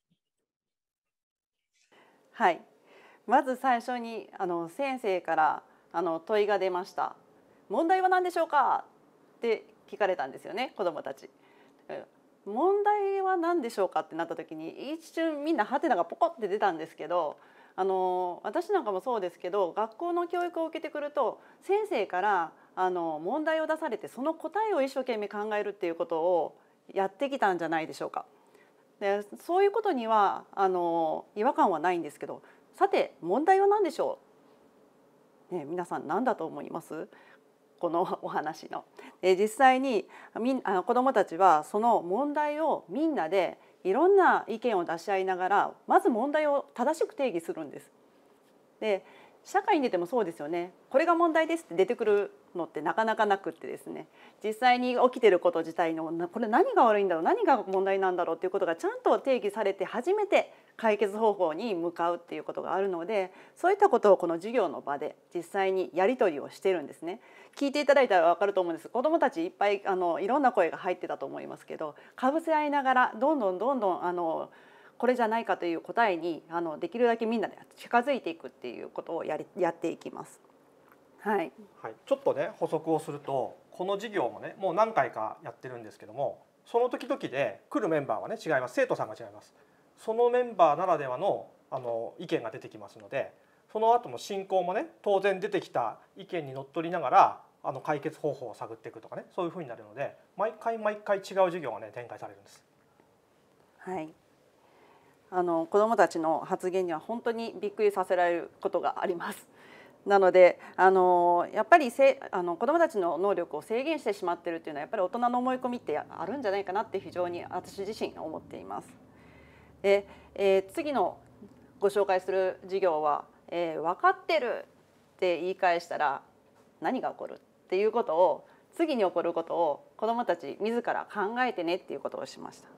はい。まず最初に先生から問いが出ました。問題は何でしょうかって聞かれたんですよね、子どもたち。問題は何でしょうかってなった時に一瞬みんなハテナがポコって出たんですけど、私なんかもそうですけど、学校の教育を受けてくると先生から問題を出されてその答えを一生懸命考えるっていうことをやってきたんじゃないでしょうか。でそういうことには違和感はないんですけど、さて問題は何でしょう、ね、皆さん何だと思います？このお話の。実際に子どもたちはその問題をみんなでいろんな意見を出し合いながらまず問題を正しく定義するんです。で社会に出てもそうですよね。これが問題ですって出てくるのってなかなかなくってですね、実際に起きてること自体のこれ何が悪いんだろう、何が問題なんだろうっていうことがちゃんと定義されて初めて解決方法に向かうっていうことがあるので、そういったことをこの授業の場で実際にやり取りをしてるんですね。聞いていただいたら分かると思うんです。子どもたちいっぱいいろんな声が入ってたと思いますけど、かぶせ合いながらどんどんこれじゃないかという答えにできるだけみんなで近づいていくっていうことをやっていきます。はい、 はい、ちょっとね補足をすると、この授業もねもう何回かやってるんですけども、その時々で来るメンバーはね違います。生徒さんが違います。そのメンバーならではの意見が出てきますので、その後の進行もね当然出てきた意見にのっとりながら解決方法を探っていくとかね、そういうふうになるので毎回違う授業がね展開されるんです。 はい、子どもたちの発言には本当にびっくりさせられることがあります。なのでやっぱり子どもたちの能力を制限してしまっているというのはやっぱり大人の思い込みってあるんじゃないかなって非常に私自身思っています。で、次のご紹介する授業は、分かってるって言い返したら何が起こるっていうことを、次に起こることを子どもたち自ら考えてねっていうことをしました。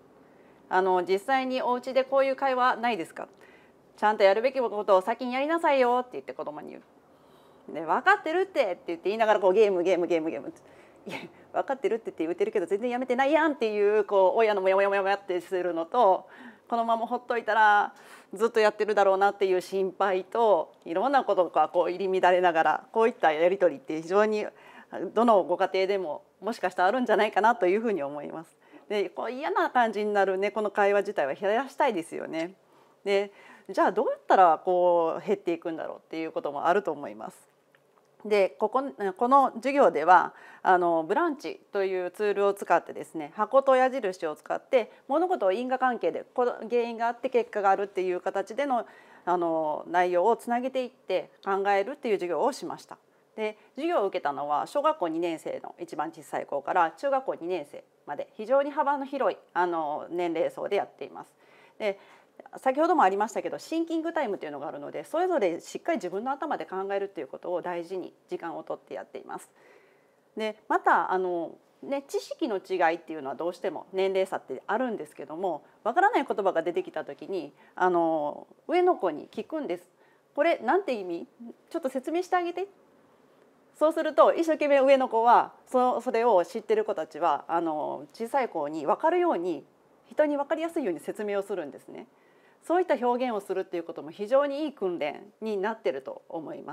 実際にお家でこういう会話ないですか？ちゃんとやるべきことを先にやりなさいよって言って子供に言う。で分かってるって言って言いながらこうゲームっていや分かってるって言ってるけど全然やめてないやんっていう親のモヤモヤモヤモヤってするのと、このままほっといたらずっとやってるだろうなっていう心配と、いろんなことが入り乱れながらこういったやり取りって非常にどのご家庭でももしかしたらあるんじゃないかなというふうに思います。で嫌な感じになるねこの会話自体は減らしたいですよね。でじゃあどうやったら減っていくんだろうっていうこともあると思います。でこの授業ではブランチというツールを使ってですね、箱と矢印を使って物事を因果関係で原因があって結果があるっていう形での内容をつなげていって考えるっていう授業をしました。で授業を受けたのは小学校2年生の一番小さい子から中学校2年生まで非常に幅の広い年齢層でやっています。で先ほどもありましたけどシンキングタイムというのがあるので、それぞれしっかり自分の頭で考えるということを大事に時間をとってやっています。でまた知識の違いっていうのはどうしても年齢差ってあるんですけども、わからない言葉が出てきた時に上の子に聞くんです。これなんて意味？ちょっと説明してあげて。そうすると一生懸命上の子はそれを知ってる子たちは小さい子に分かるように、人に分かりやすいように説明をするんですね。そういった表現をするっていうことも非常にいい訓練になっていると思います。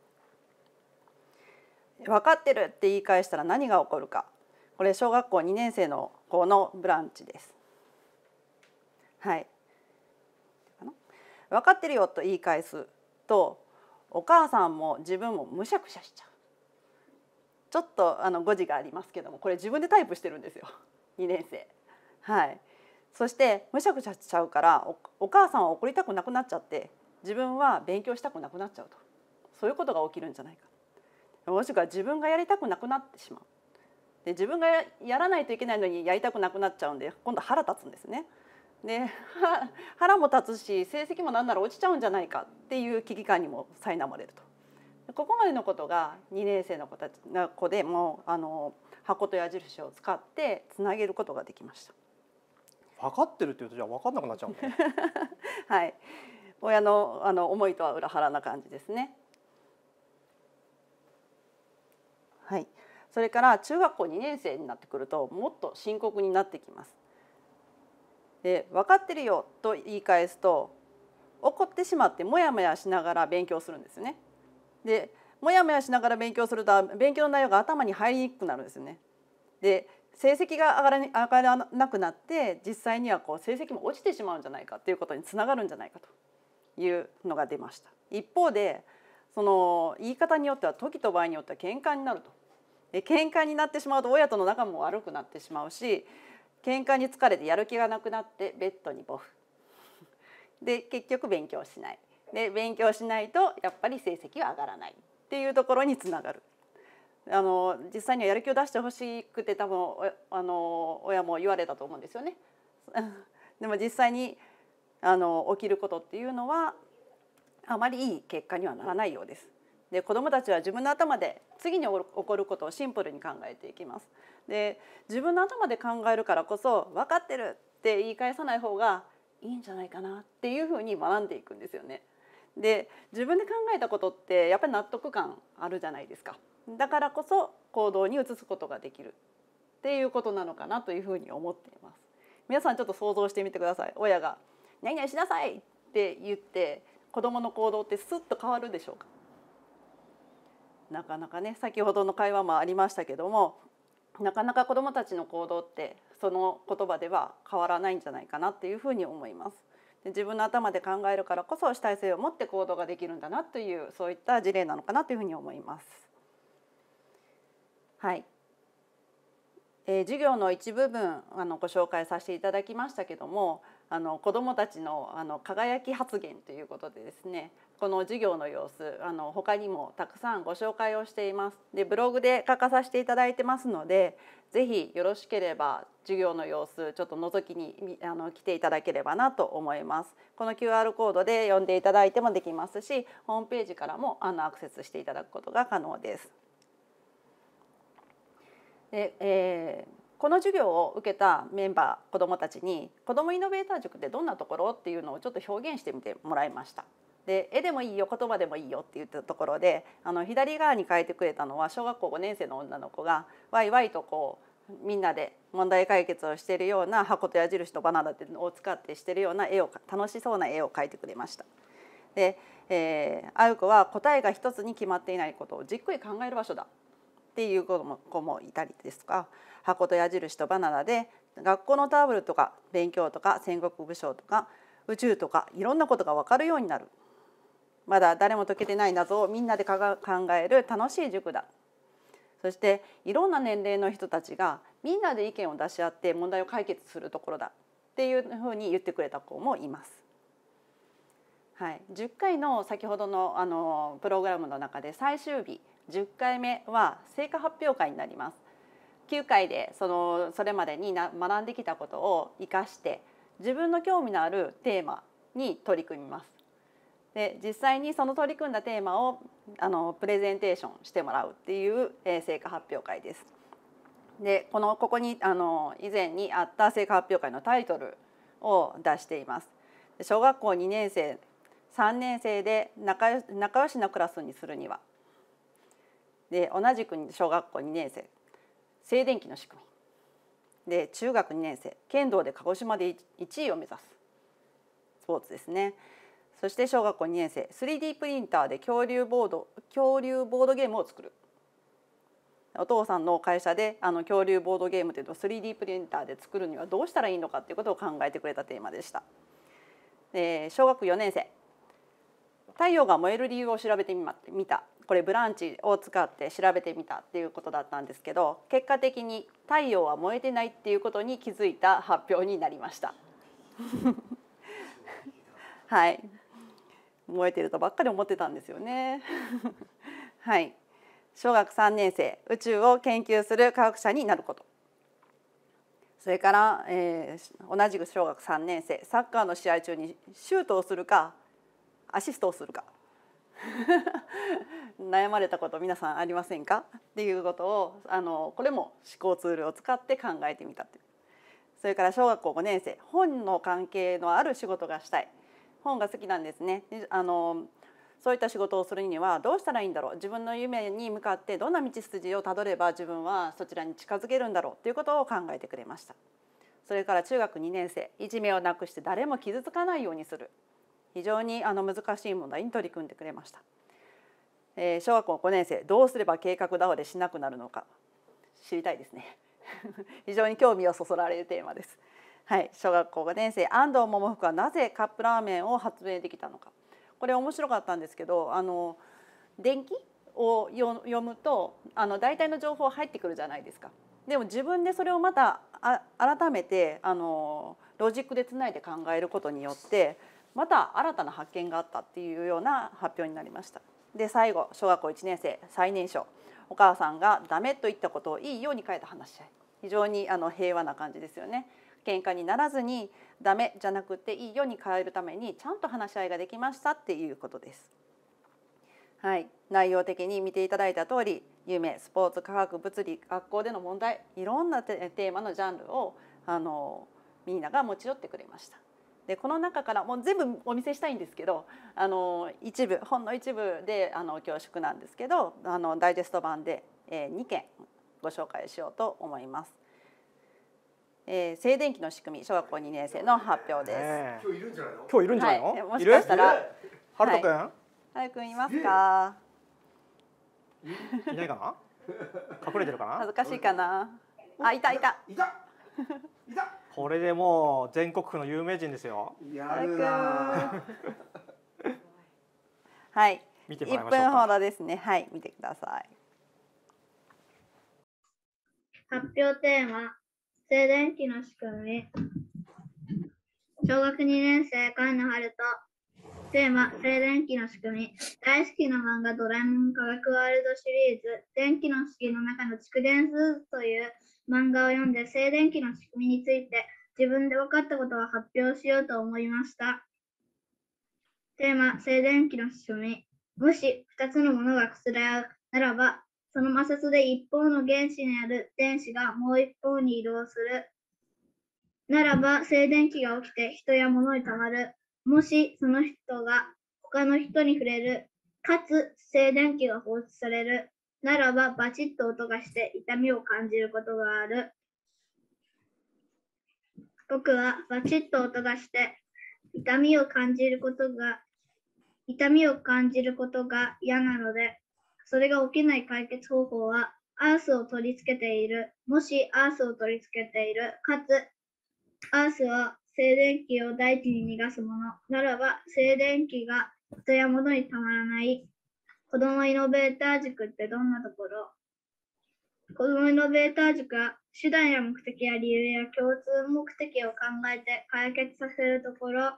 分かってるって言い返したら何が起こるか。これ小学校2年生の子のブランチです。はい。分かってるよと言い返すと、お母さんも自分もむしゃくしゃしちゃう。ちょっと誤字がありますけども、これ自分でタイプしてるんですよ、2年生。はい。そしてむしゃくしゃしちゃうからお母さんは怒りたくなくなっちゃって、自分は勉強したくなくなっちゃうと、そういうことが起きるんじゃないか。もしくは自分がやりたくなくなってしまう。で自分がやらないといけないのにやりたくなくなっちゃうんで、今度腹立つんですね。で腹も立つし成績もなんなら落ちちゃうんじゃないかっていう危機感にも苛まれると。 ここまでのことが2年生の子でも箱と矢印を使ってつなげることができました。 分かってるっていうとじゃあ分かんなくなっちゃうね。 はい、親の思いとは裏腹な感じですね。はい、それから中学校2年生になってくるともっと深刻になってきます。で、分かってるよと言い返すと怒ってしまってもやもやしながら勉強するんですよね。で、もやもやしながら勉強すると勉強の内容が頭に入りにくくなるんですよね。で、成績が上がらなくなって実際には成績も落ちてしまうんじゃないかっていうことにつながるんじゃないかというのが出ました。一方でその言い方によっては時と場合によっては喧嘩になると。で、喧嘩になってしまうと親との仲も悪くなってしまうし、喧嘩に疲れてやる気がなくなってベッドにボフで結局勉強しないで勉強しないとやっぱり成績は上がらないっていうところにつながる。実際にはやる気を出してほしくて多分親も言われたと思うんですよね。でも実際に起きることっていうのはあまりいい結果にはならないようです。で、子どもたちは自分の頭で次に起こることをシンプルに考えていきます。で、自分の頭で考えるからこそ分かってるって言い返さない方がいいんじゃないかなっていうふうに学んでいくんですよね。で、自分で考えたことってやっぱり納得感あるじゃないですか。だからこそ行動に移すことができるっていうことなのかなというふうに思っています。皆さんちょっと想像してみてください。親が何々しなさいって言って子どもの行動ってスッと変わるでしょうか。なかなかね、先ほどの会話もありましたけども、なかなか子どもたちの行動ってその言葉では変わらないんじゃないかなっていうふうに思います。で、自分の頭で考えるからこそ主体性を持って行動ができるんだなという、そういった事例なのかなというふうに思います。はい、授業の一部分ご紹介させていただきましたけども、子どもたちの輝き発言ということでですね、この授業の様子他にもたくさんご紹介をしています。で、ブログで書かさせていただいてますので、ぜひよろしければ授業の様子ちょっと覗きに来ていただければなと思います。この QR コードで読んでいただいてもできますし、ホームページからもアクセスしていただくことが可能です。で、この授業を受けたメンバー子どもたちに子どもイノベーター塾ってどんなところっていうのをちょっと表現してみてもらいました。で、絵でもいいよ言葉でもいいよって言ったところで左側に書いてくれたのは小学校5年生の女の子がワイワイとみんなで問題解決をしているような箱と矢印とバナナを使ってしているような楽しそうな絵を描いてくれました。で、あゆこは答えが一つに決まっていないことをじっくり考える場所だっていう子もいたりですとか、箱と矢印とバナナで学校のトラブルとか勉強とか戦国武将とか宇宙とかいろんなことが分かるようになる。まだ誰も解けてない謎をみんなで考える楽しい塾だ。そしていろんな年齢の人たちがみんなで意見を出し合って問題を解決するところだっていうふうに言ってくれた子もいます。はい、10回の先ほどのプログラムの中で最終日10回目は成果発表会になります。9回でそれまでに学んできたことを生かして自分の興味のあるテーマに取り組みます。で、実際にその取り組んだテーマをプレゼンテーションしてもらうっていう成果発表会です。で、ここに以前にあった成果発表会のタイトルを出しています。小学校2年生3年生で仲良しなクラスにするには、で同じく小学校2年生静電気の仕組みで、中学2年生剣道で鹿児島で1位を目指すスポーツですね。そして小学校2年生 3D プリンターで恐竜ボードゲームを作る。お父さんの会社で恐竜ボードゲームというと 3D プリンターで作るにはどうしたらいいのかということを考えてくれたテーマでした。で、小学4年生太陽が燃える理由を調べてみた。これブランチを使って調べてみたっていうことだったんですけど、結果的に太陽は燃えてないっていうことに気づいた発表になりましたはい、燃えてるとばっかり思ってたんですよねはい、小学3年生宇宙を研究する科学者になること。それから、同じく小学3年生サッカーの試合中にシュートをするかアシストをするか悩まれたこと皆さんありませんかっていうことをこれも思考ツールを使って考えてみたという。それから小学校5年生、本の関係のある仕事がしたい、本が好きなんですね。そういった仕事をするにはどうしたらいいんだろう、自分の夢に向かってどんな道筋をたどれば自分はそちらに近づけるんだろうということを考えてくれました。それから中学2年生、いじめをなくして誰も傷つかないようにする、非常に難しい問題に取り組んでくれました。小学校5年生、どうすれば計画倒れしなくなるのか知りたいですね非常に興味をそそられるテーマです。はい、小学校5年生、安藤桃福はなぜカップラーメンを発明できたのか。これ面白かったんですけど、伝記を読むと大体の情報入ってくるじゃないですか。でも自分でそれをまた改めてロジックでつないで考えることによってまた新たな発見があったっていうような発表になりました。で最後、小学校1年生、最年少、お母さんがダメと言ったことをいいように変えた話し合い、非常に平和な感じですよね。喧嘩にならずにダメじゃなくていいように変えるためにちゃんと話し合いができましたっていうことです。はい、内容的に見ていただいた通り、夢、スポーツ、科学、物理、学校での問題、いろんなテーマのジャンルをみんなが持ち寄ってくれました。でこの中からもう全部お見せしたいんですけど、一部ほんの一部で恐縮なんですけどダイジェスト版で2件ご紹介しようと思います。静電気の仕組み、小学校2年生の発表です。 今日いるんじゃないの？今日いるんじゃないの？ はい、もしかしたらはるとくん、 はるくんいますか？ いないかな？隠れてるかな？ 恥ずかしいかな？あ、いた。 これでもう全国区の有名人ですよ。 やるな。 はい。 見てもらいましょうか。 1分ほどですね。はい、見てください。 発表テーマ、静電気の仕組み。小学2年生、菅野春人。テーマ、静電気の仕組み。大好きな漫画、ドラえもん科学ワールドシリーズ、電気の式の中の蓄電数という漫画を読んで、静電気の仕組みについて自分で分かったことを発表しようと思いました。テーマ、静電気の仕組み。もし2つのものが擦れ合うならば、その摩擦で一方の原子にある電子がもう一方に移動する。ならば静電気が起きて人や物にたまる。もしその人が他の人に触れる、かつ静電気が放出される。ならばバチッと音がして痛みを感じることがある。僕はバチッと音がして痛みを感じることが嫌なので、それが起きない解決方法はアースを取り付けている。もしアースを取り付けている、かつアースは静電気を大気に逃がすものならば、静電気が人や物にたまらない。子どもイノベーター塾ってどんなところ？子どもイノベーター塾は手段や目的や理由や共通目的を考えて解決させるところ。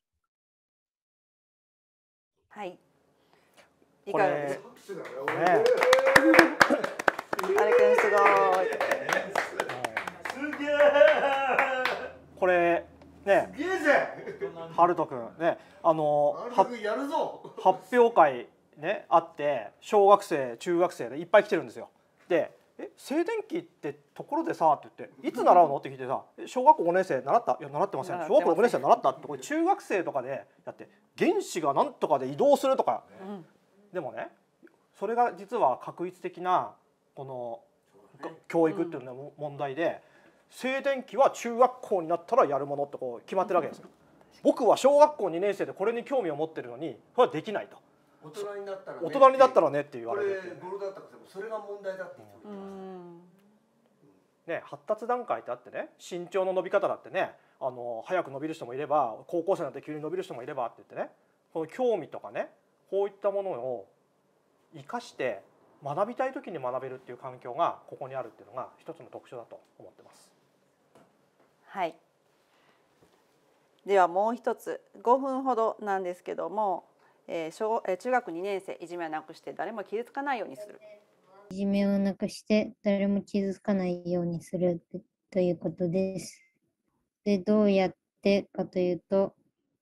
はい。いかがですか？ ね、 あれくんすごい。 すげえ。 これね、 すげえぜ。 はるとくんね、 やるぞ。 発表会ねあって小学生中学生でいっぱい来てるんですよ。で、静電気ってところでさって言っていつ習うのって聞いてさ、小学校5年生習った？いや習ってません。小学校5年生習ったってこれ中学生とかでやって原子がなんとかで移動するとか。でもね、それが実は画一的なこの教育っていうの問題で、静電気は中学校になったらやるものってこう決まってるわけですよ。僕は小学校2年生でこれに興味を持ってるのにそれはできないと。 大人になったらねって言われる。 これボロだったからそれが問題だって言ってね、発達段階ってあってね、身長の伸び方だってね、早く伸びる人もいれば高校生になって急に伸びる人もいればって言ってね、この興味とかね、こういったものを生かして学びたい時に学べるっていう環境がここにあるっていうのが一つの特徴だと思ってます。 はい。ではもう一つ5分ほどなんですけども、中学2年生、いじめをなくして誰も傷つかないようにする。 いじめをなくして誰も傷つかないようにするということです。で、どうやってかというと、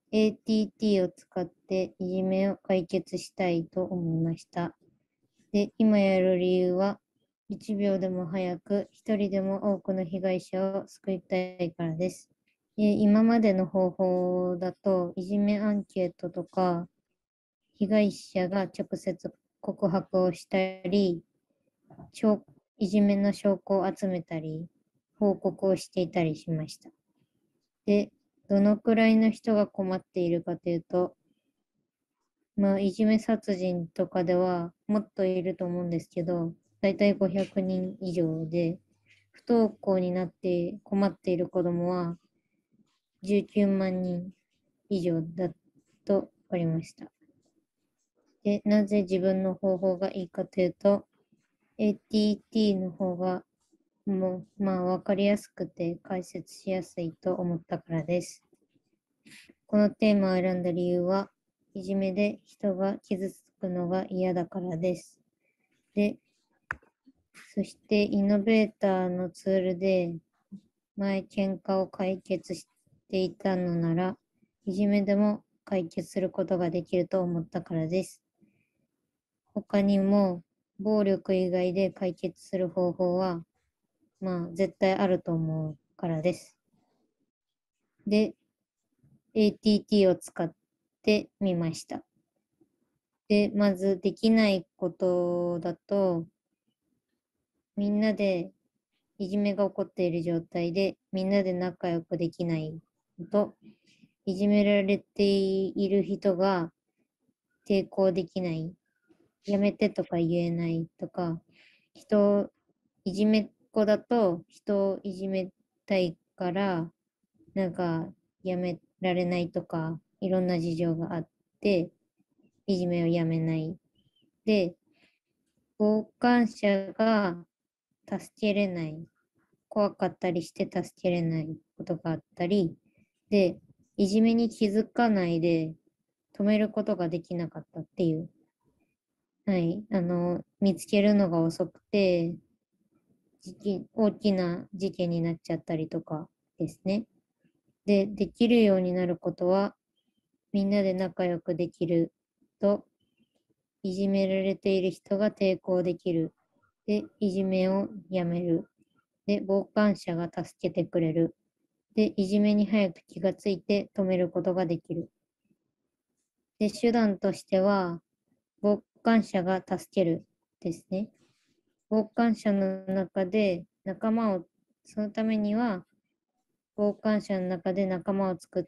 ATT を使っていじめを解決したいと思いました。で、今やる理由は、1秒でも早く1人でも多くの被害者を救いたいからです。今までの方法だと、いじめアンケートとか、被害者が直接告白をしたり、いじめの証拠を集めたり、報告をしていたりしました。で、どのくらいの人が困っているかというと、いじめ殺人とかではもっといると思うんですけど、だいたい500人以上で、不登校になって困っている子どもは19万人以上だと分かりました。で、なぜ自分の方法がいいかというと、ATT の方が分かりやすくて解説しやすいと思ったからです。このテーマを選んだ理由は、いじめで人が傷つくのが嫌だからです。で、そしてイノベーターのツールで前喧嘩を解決していたのなら、いじめでも解決することができると思ったからです。他にも暴力以外で解決する方法は絶対あると思うからです。で、ATT を使ってみました。で、まずできないことだと、みんなでいじめが起こっている状態でみんなで仲良くできないのと、いじめられている人が抵抗できない、やめてとか言えないとか、いじめっ子だと人をいじめたいからやめられないとか、いろんな事情があっていじめをやめない。で、傍観者が助けれない、怖かったりして助けれないことがあったりで、いじめに気づかないで止めることができなかったっていう、見つけるのが遅くて大きな事件になっちゃったりとかですね。で、できるようになることは、みんなで仲良くできると、いじめられている人が抵抗できる。で、いじめをやめる。で、傍観者が助けてくれる。で、いじめに早く気がついて止めることができる。で、手段としては、傍観者が助けるですね。傍観者の中でそのためには、傍観者の中で仲間を作って、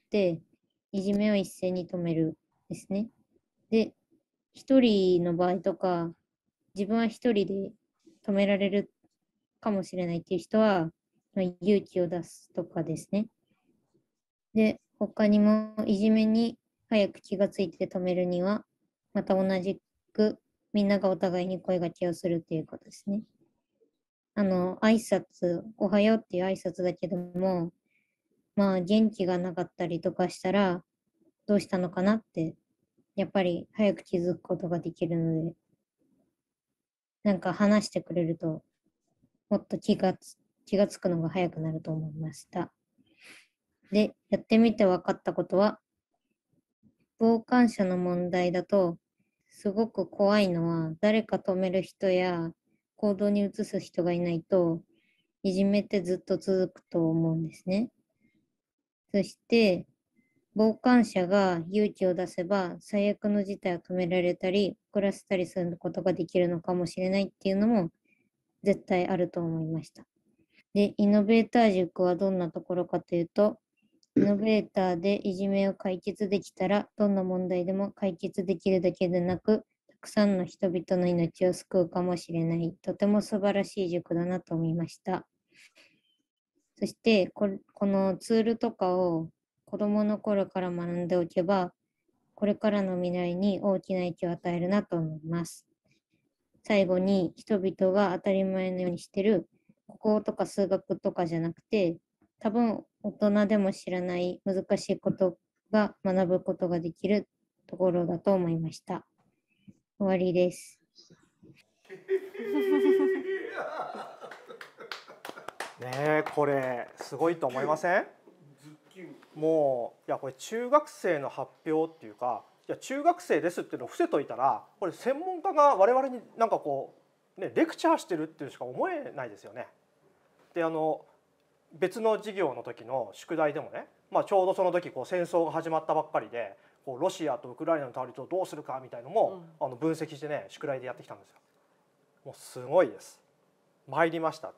いじめを一斉に止めるですね。で、一人の場合とか、自分は一人で止められるかもしれないっていう人は、勇気を出すとかですね。で、他にもいじめに早く気がついて止めるには、また同じくみんながお互いに声掛けをするっていうことですね。挨拶、おはようっていう挨拶だけでも、元気がなかったりとかしたら、どうしたのかなって、やっぱり早く気づくことができるので、話してくれると、もっと気がつくのが早くなると思いました。で、やってみて分かったことは、傍観者の問題だと、すごく怖いのは、誰か止める人や行動に移す人がいないと、いじめってずっと続くと思うんですね。そして、傍観者が勇気を出せば、最悪の事態を止められたり、遅らせたりすることができるのかもしれないっていうのも、絶対あると思いました。で、イノベーター塾はどんなところかというと、イノベーターでいじめを解決できたら、どんな問題でも解決できるだけでなく、たくさんの人々の命を救うかもしれない、とても素晴らしい塾だなと思いました。そして、このツールとかを子供の頃から学んでおけば、これからの未来に大きな影響を与えるなと思います。最後に、人々が当たり前のようにしている国語とか数学とかじゃなくて、多分大人でも知らない難しいことが学ぶことができるところだと思いました。終わりです。 ねえ、これすごいと思いません？ ズッキもういやこれ中学生の発表っていうか、いや中学生ですっていうのを伏せといたら、これ専門家が我々になんかこうねレクチャーしてるっていうしか思えないですよね。で別の授業の時の宿題でもね、ちょうどその時こう戦争が始まったばっかりで、こうロシアとウクライナの対立をどうするかみたいのも、分析してね宿題でやってきたんですよ。もうすごいです。参りましたって。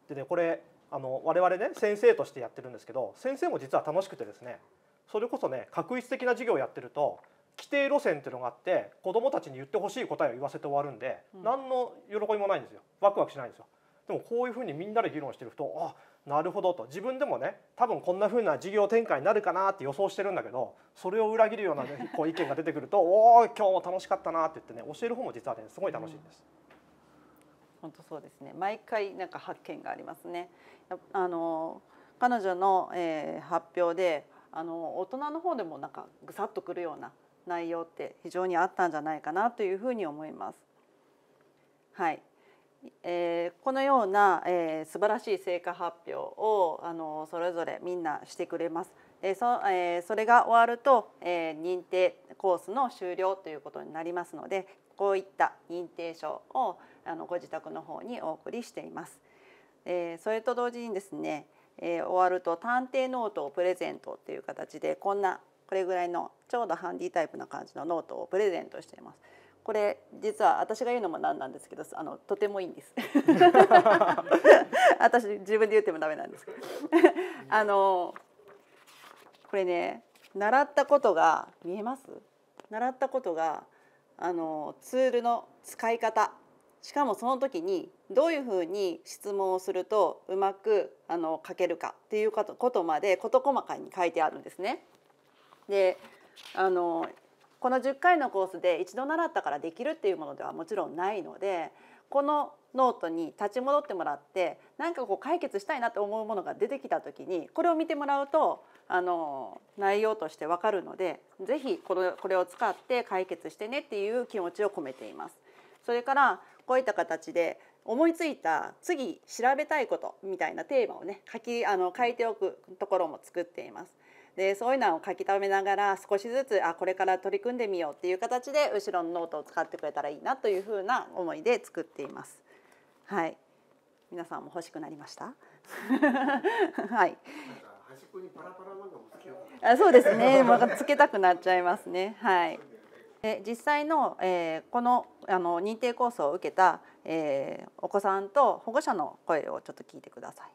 でねこれ我々ね先生としてやってるんですけど、先生も実は楽しくてですね、それこそね画一的な授業をやってると規定路線っていうのがあって、子どもたちに言ってほしい答えを言わせて終わるんで、何の喜びもないんですよ。ワクワクしないんですよ。でもこういうふうにみんなで議論してると、あ、なるほどと、自分でもね多分こんなふうな授業展開になるかなって予想してるんだけど、それを裏切るような、ね、こう意見が出てくるとおお今日も楽しかったなって言ってね、教える方も実はねすごい楽しいんです。 本当そうですね。毎回なんか発見がありますね。彼女の、発表で大人の方でもなんかぐさっとくるような内容って非常にあったんじゃないかなというふうに思います。はい。このような、素晴らしい成果発表をそれぞれみんなしてくれます。それが終わると、認定コースの終了ということになりますので、こういった認定書をご自宅の方にお送りしています。それと同時にですね、終わると探偵ノートをプレゼントという形で、これぐらいのちょうどハンディタイプな感じのノートをプレゼントしています。これ実は私が言うのもなんなんですけど、とてもいいんです私自分で言ってもダメなんですけどこれね、習ったことが見えます？習ったことがツールの使い方、しかもその時にどういうふうに質問をするとうまく書けるかっていうことまで事細かに書いてあるんですね。でこの10回のコースで一度習ったからできるっていうものではもちろんないので、このノートに立ち戻ってもらって、何かこう解決したいなと思うものが出てきた時にこれを見てもらうと内容として分かるので、ぜひこれを使って解決してねっていう気持ちを込めています。それからこういった形で思いついた次調べたいことみたいなテーマをね書いておくところも作っています。でそういうのを書き留めながら少しずつこれから取り組んでみようっていう形で後ろのノートを使ってくれたらいいなというふうな思いで作っています。はい、皆さんも欲しくなりましたはい。そうですね。つけたくなっちゃいますね。はい。実際の、この認定コースを受けた、お子さんと保護者の声をちょっと聞いてください。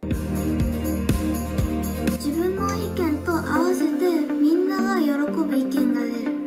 自分の意見と合わせてみんなが喜ぶ意見が出る。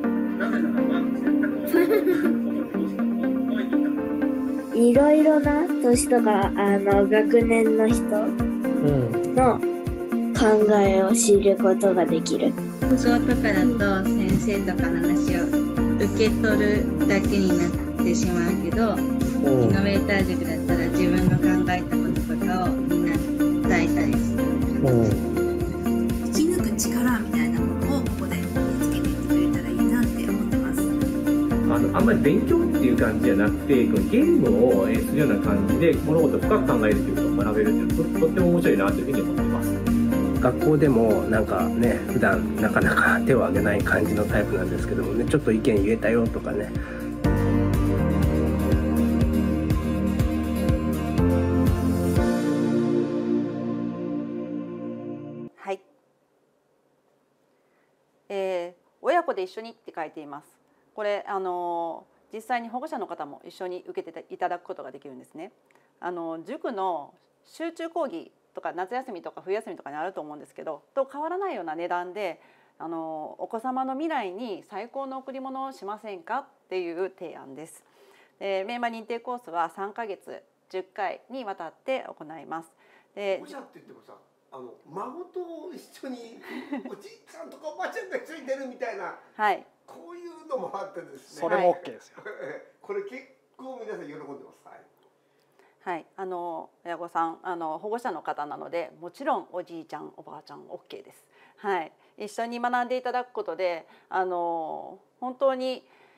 いろいろな年とか学年の人の考えを知ることができる。 放送とかだと先生とかの話を受け取るだけになってしまうけど、イノベーター塾だったら自分の考えたこととかをみんな伝えたりする。 生き抜く力みたいなものをここで身につけていってくれたらいいなって思ってます。 あんまり勉強っていう感じじゃなくて、ゲームをするような感じで物事を深く考えるということを学べるっていうのはとっても面白いなというふうに思ってます。 学校でもなんかね、普段なかなか手を挙げない感じのタイプなんですけどもね、ちょっと意見言えたよとかね。 はい。親子で一緒にって書いています。これ実際に保護者の方も一緒に受けていただくことができるんですね。塾の集中講義とか夏休みとか冬休みとかにあると思うんですけど、と変わらないような値段でお子様の未来に最高の贈り物をしませんかっていう提案です。メンバー認定コースは3ヶ月10回にわたって行います。 保護者って言ってもさ、孫と一緒におじいちゃんとかおばあちゃんが一緒に出るみたいな、はい、こういうのもあってですね。 それも OK ですよ。 これ結構皆さん喜んでます。 はい、親御さん保護者の方なので、もちろんおじいちゃんおばあちゃん OK です。はい、一緒に学んでいただくことで本当に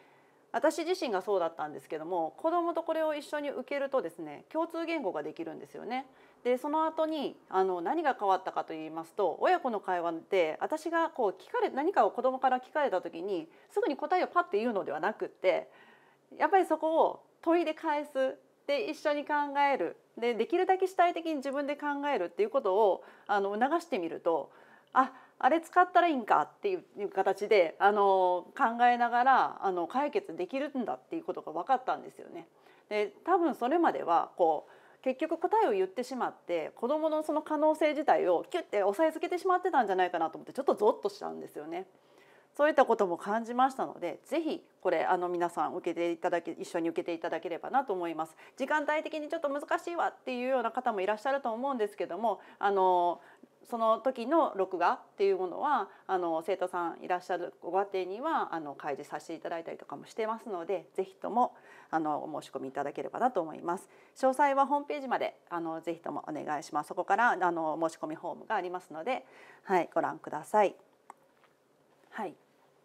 私自身がそうだったんですけども、子どもとこれを一緒に受けるとですね、共通言語ができるんですよね。でその後に何が変わったかといいますと、親子の会話で私がこう何かを子どもから聞かれた時にすぐに答えをパッて言うのではなくって、やっぱりそこを問いで返す、で一緒に考える、できるだけ主体的に自分で考えるっていうことを促してみると、あれ使ったらいいんかっていう形で考えながら解決できるんだっていうことが分かったんですよね。で多分それまでは結局答えを言ってしまって子どものその可能性自体をキュッて押さえつけてしまってたんじゃないかなと思って、ちょっとゾッとしちゃうんですよね。そういったことも感じましたので、ぜひこれ皆さん一緒に受けていただければなと思います。時間帯的にちょっと難しいわっていうような方もいらっしゃると思うんですけども、その時の録画っていうものは生徒さんいらっしゃるご家庭には開示させていただいたりとかもしてますので、ぜひともお申し込みいただければなと思います。詳細はホームページまでぜひともお願いします。そこから申し込みフォームがありますので、はい、ご覧ください。はい、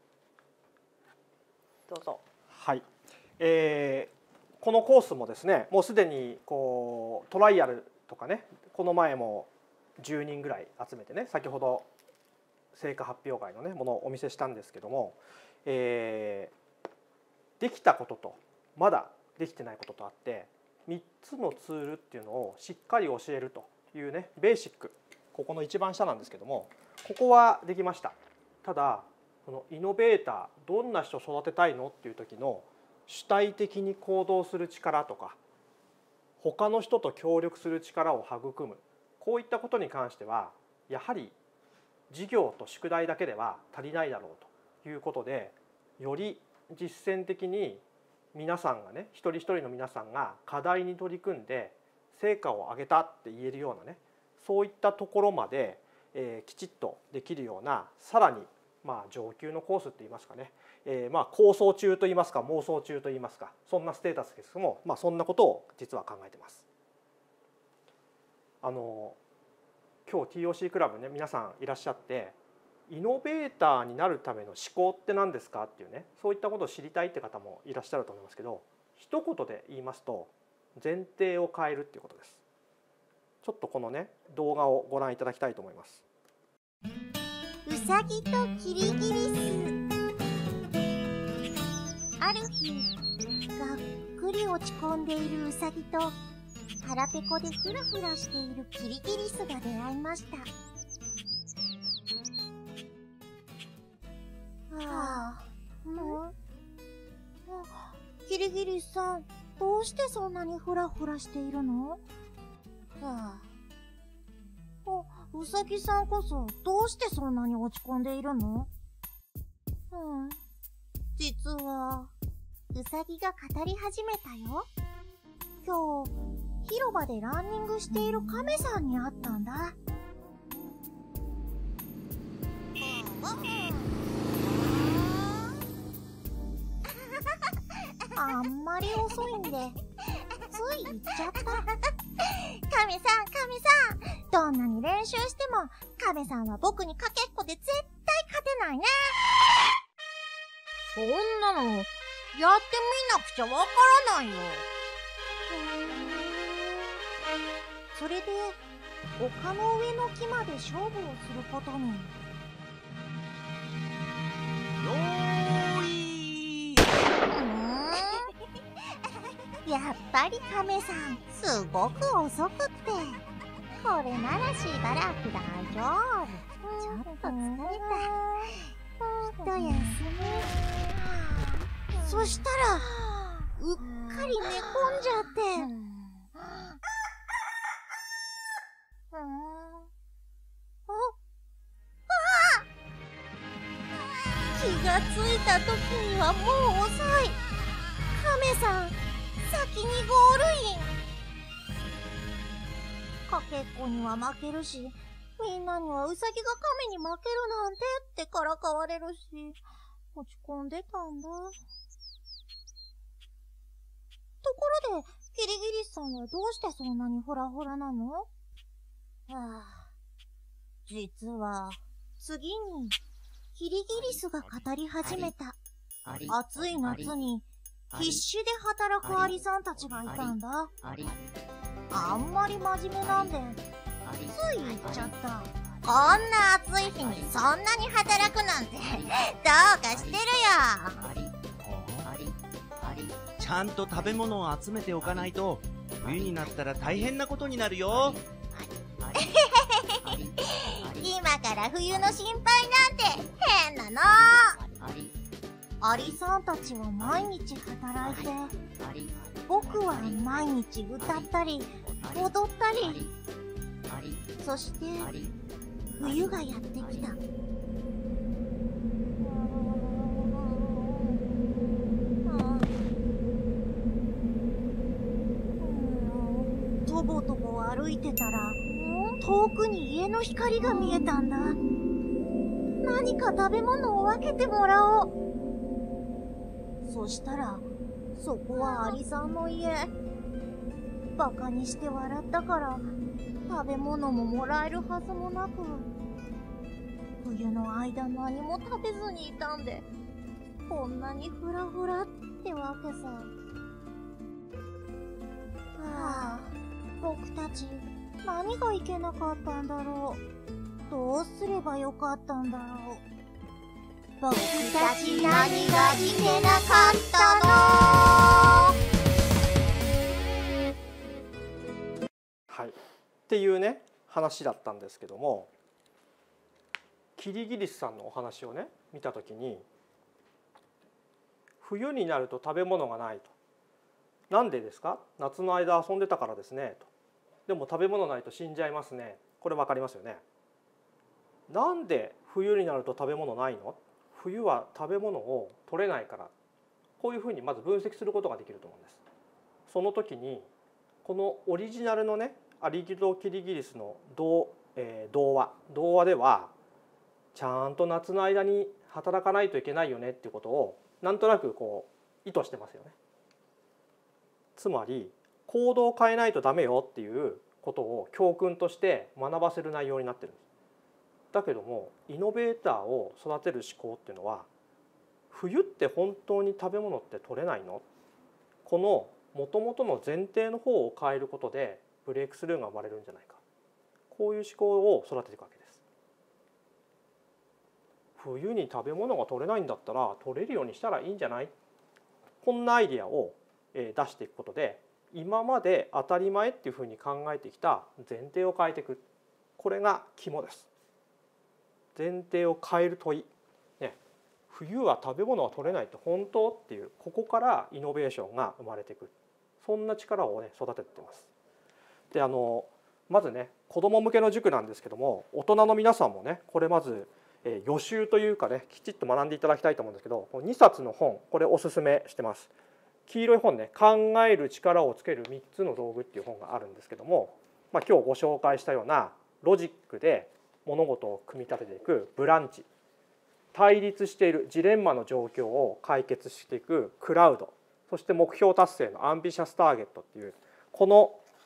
どうぞ。 はい、このコースもですね、もうすでにトライアルとかね、この前も10人ぐらい集めてね、先ほど成果発表会のねものをお見せしたんですけども、できたこととまだできてないこととあって、3つのツールっていうのをしっかり教えるというね、ベーシック、ここの一番下なんですけども、ここはできました。ただこのイノベーター、どんな人を育てたいのっていう時の主体的に行動する力とか、他の人と協力する力を育む、こういったことに関してはやはり授業と宿題だけでは足りないだろうということで、より実践的に皆さんがね、一人一人の皆さんが課題に取り組んで成果を上げたって言えるようなね、そういったところまで、きちっとできるような、さらに上級のコースって言いますかね、構想中と言いますか妄想中と言いますか、そんなステータスですけども、そんなことを実は考えてます。今日 TOC クラブね、皆さんいらっしゃって、イノベーターになるための思考って何ですかっていうね、そういったことを知りたいって方もいらっしゃると思いますけど、一言で言いますと前提を変えるっていうことです。ちょっとこのね動画をご覧いただきたいと思います。 うさぎとキリギリス。ある日、がっくり落ち込んでいるうさぎと腹ペコでフラフラしているキリギリスが出会いました。キリギリスさん、どうしてそんなにフラフラしているの？うさぎさんこそどうしてそんなに落ち込んでいるの？実はうさぎが語り始めたよ。今日広場でランニングしているカメさんに会ったんだ。あんまり遅いんでつい行っちゃった。カメさん、どんなに練習してもカメさんは僕にかけっこで絶対勝てないね。そんなのやってみなくちゃわからないよ。それで丘の上の木まで勝負をすることに。やっぱりカメさんすごく遅くって、これならしばらく大丈夫。ちょっと疲れた。一休み。そしたらうっかり寝込んじゃって。気がついた時にはもう遅い。カメさん先にゴールイン。かけっこには負けるし、みんなにはウサギがカメに負けるなんてってからかわれるし、落ち込んでたんだ。ところでキリギリスさんはどうしてそんなにフラフラなの？実は次にキリギリスが語り始めた。暑い夏に必死で働くアリさんたちがいたんだ。あんまり真面目なんで、つい言っちゃった。こんな暑い日にそんなに働くなんてどうかしてるよ。 ちゃんと食べ物を集めておかないと冬になったら大変なことになるよ。 今から冬の心配なんて変なの。アリさんたちは毎日働いて、僕は毎日歌ったり踊ったり、そして冬がやってきた。とぼとぼ歩いてたら、遠くに家の光が見えたんだ。何か食べ物を分けてもらおう。そしたら、そこはアリさんの家。バカにして笑ったから、食べ物ももらえるはずもなく、冬の間何も食べずにいたんで、こんなにフラフラってわけさ。はあ、僕たち何がいけなかったんだろう。どうすればよかったんだろう。僕たち何がいけなかったの？ はい、っていうね話だったんですけども、キリギリスさんのお話をね見た時に、冬になると食べ物がないと。なんでですか？夏の間遊んでたからですねと。でも食べ物ないと死んじゃいますね。これ分かりますよね。なんで冬になると食べ物ないの？冬は食べ物を取れないから。こういうふうにまず分析することができると思うんです。その時にこのオリジナルのねアリとキリギリスの童話では、ちゃんと夏の間に働かないといけないよねっていうことをなんとなくこう意図してますよね。つまり行動を変えないとダメよっていうことを教訓として学ばせる内容になってるんです。だけどもイノベーターを育てる思考っていうのは、冬って本当に食べ物って取れないの？この元々の前提の方を変えることでブレイクスルーが生まれるんじゃないか。こういう思考を育てていくわけです。冬に食べ物が取れないんだったら取れるようにしたらいいんじゃない？こんなアイデアを出していくことで、今まで当たり前っていうふうに考えてきた前提を変えていく。これが肝です。前提を変える問い、ね、冬は食べ物が取れないって本当っていう、ここからイノベーションが生まれていく。そんな力をね育てています。でまずね子ども向けの塾なんですけども、大人の皆さんもねこれまず予習というかねきちっと学んでいただきたいと思うんですけど、2冊の本これおすすめしてます。黄色い本ね、考える力をつける3つの道具っていう本があるんですけども、今日ご紹介したようなロジックで物事を組み立てていくブランチ、対立しているジレンマの状況を解決していくクラウド、そして目標達成のアンビシャスターゲットっていう、この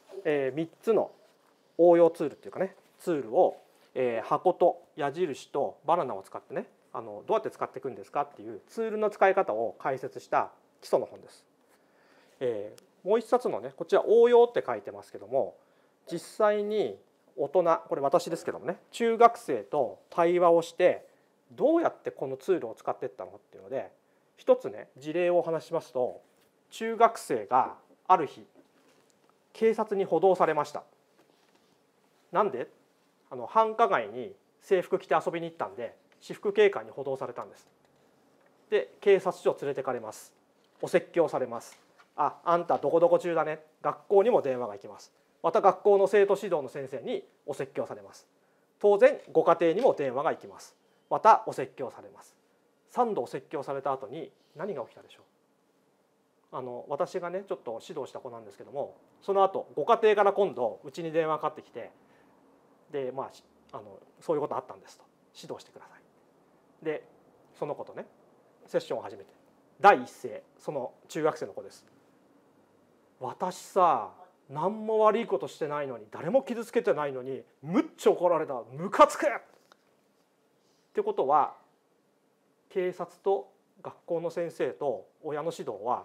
3つの応用ツールっていうかねツールを箱と矢印とバナナを使ってねどうやって使っていくんですかっていうツールの使い方を解説した基礎の本です。もう一冊のねこちら応用って書いてますけども、実際に大人、これ私ですけどもね、中学生と対話をしてどうやってこのツールを使っていったのっていうので、一つね事例をお話ししますと、中学生がある日警察に補導されました。なんで？繁華街に制服着て遊びに行ったんで私服警官に補導されたんです。で警察署連れてかれます。お説教されます。あんたどこどこ中だね。学校にも電話が行きます。また学校の生徒指導の先生にお説教されます。当然ご家庭にも電話が行きます。またお説教されます。3度お説教された後に何が起きたでしょう。私がねちょっと指導した子なんですけども、その後ご家庭から今度うちに電話かかってきて、でそういうことあったんですと、指導してください。でその子とねセッションを始めて、第一声、その中学生の子です。私さ何も悪いことしてないのに、誰も傷つけてないのにむっちゃ怒られた、ムカつくってことは、警察と学校の先生と親の指導は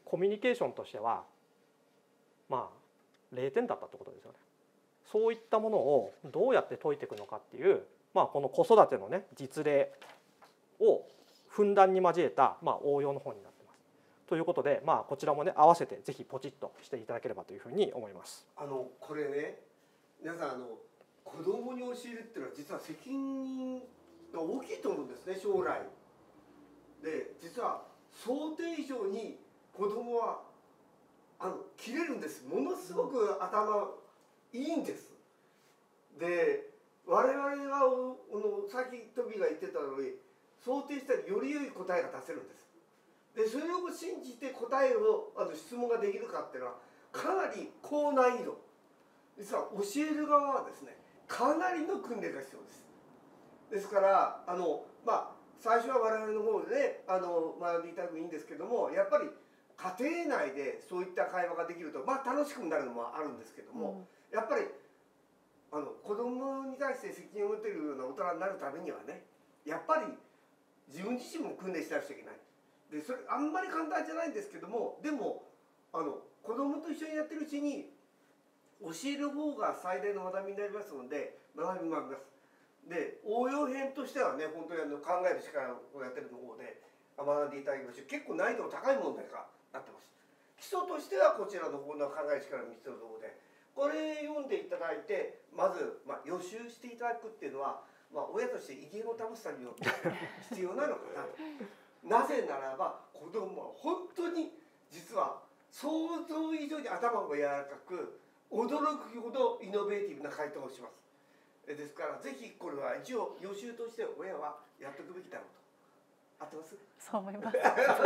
コミュニケーションとしてはまあ0点だったってことですよね。そういったものをどうやって解いていくのかっていう、まあ、この子育てのね実例をふんだんに交えた、まあ、応用の本になってます。ということで、まあ、こちらもね合わせてぜひポチッとしていただければというふうに思います。 これね、皆さん子供に教えるっていうのは実は責任が大きいと思うんですね、将来。で、実は想定以上に子供は切れるんです。ものすごく頭いいんです。で、我々がさっきトビが言ってたのに想定したらより良い答えが出せるんです。で、それを信じて答えを質問ができるかっていうのはかなり高難易度。実は教える側はですね、かなりの訓練が必要です。ですからまあ最初は我々の方でね学んでいただくといいんですけども、やっぱり家庭内でそういった会話ができるとまあ楽しくなるのもあるんですけども、やっぱり子供に対して責任を持てるような大人になるためにはね、やっぱり自分自身も訓練しなくちゃいけない。で、それあんまり簡単じゃないんですけども、でも子供と一緒にやってるうちに教える方が最大の学びになりますので学びます。で、応用編としてはね、本当に考える力をやってるの方で学んでいただきまして、結構難易度の高い問題がなってます。基礎としてはこちらの方の考える力の3つのところで、これ読んでいただいて、まず、予習していただくっていうのは、親として威厳を保つために必要なのかなと。なぜならば子供は本当に実は想像以上に頭が柔らかく、驚くほどイノベーティブな回答をします。ですからぜひこれは一応予習として親はやっておくべきだろうと。合ってます？ そう思います。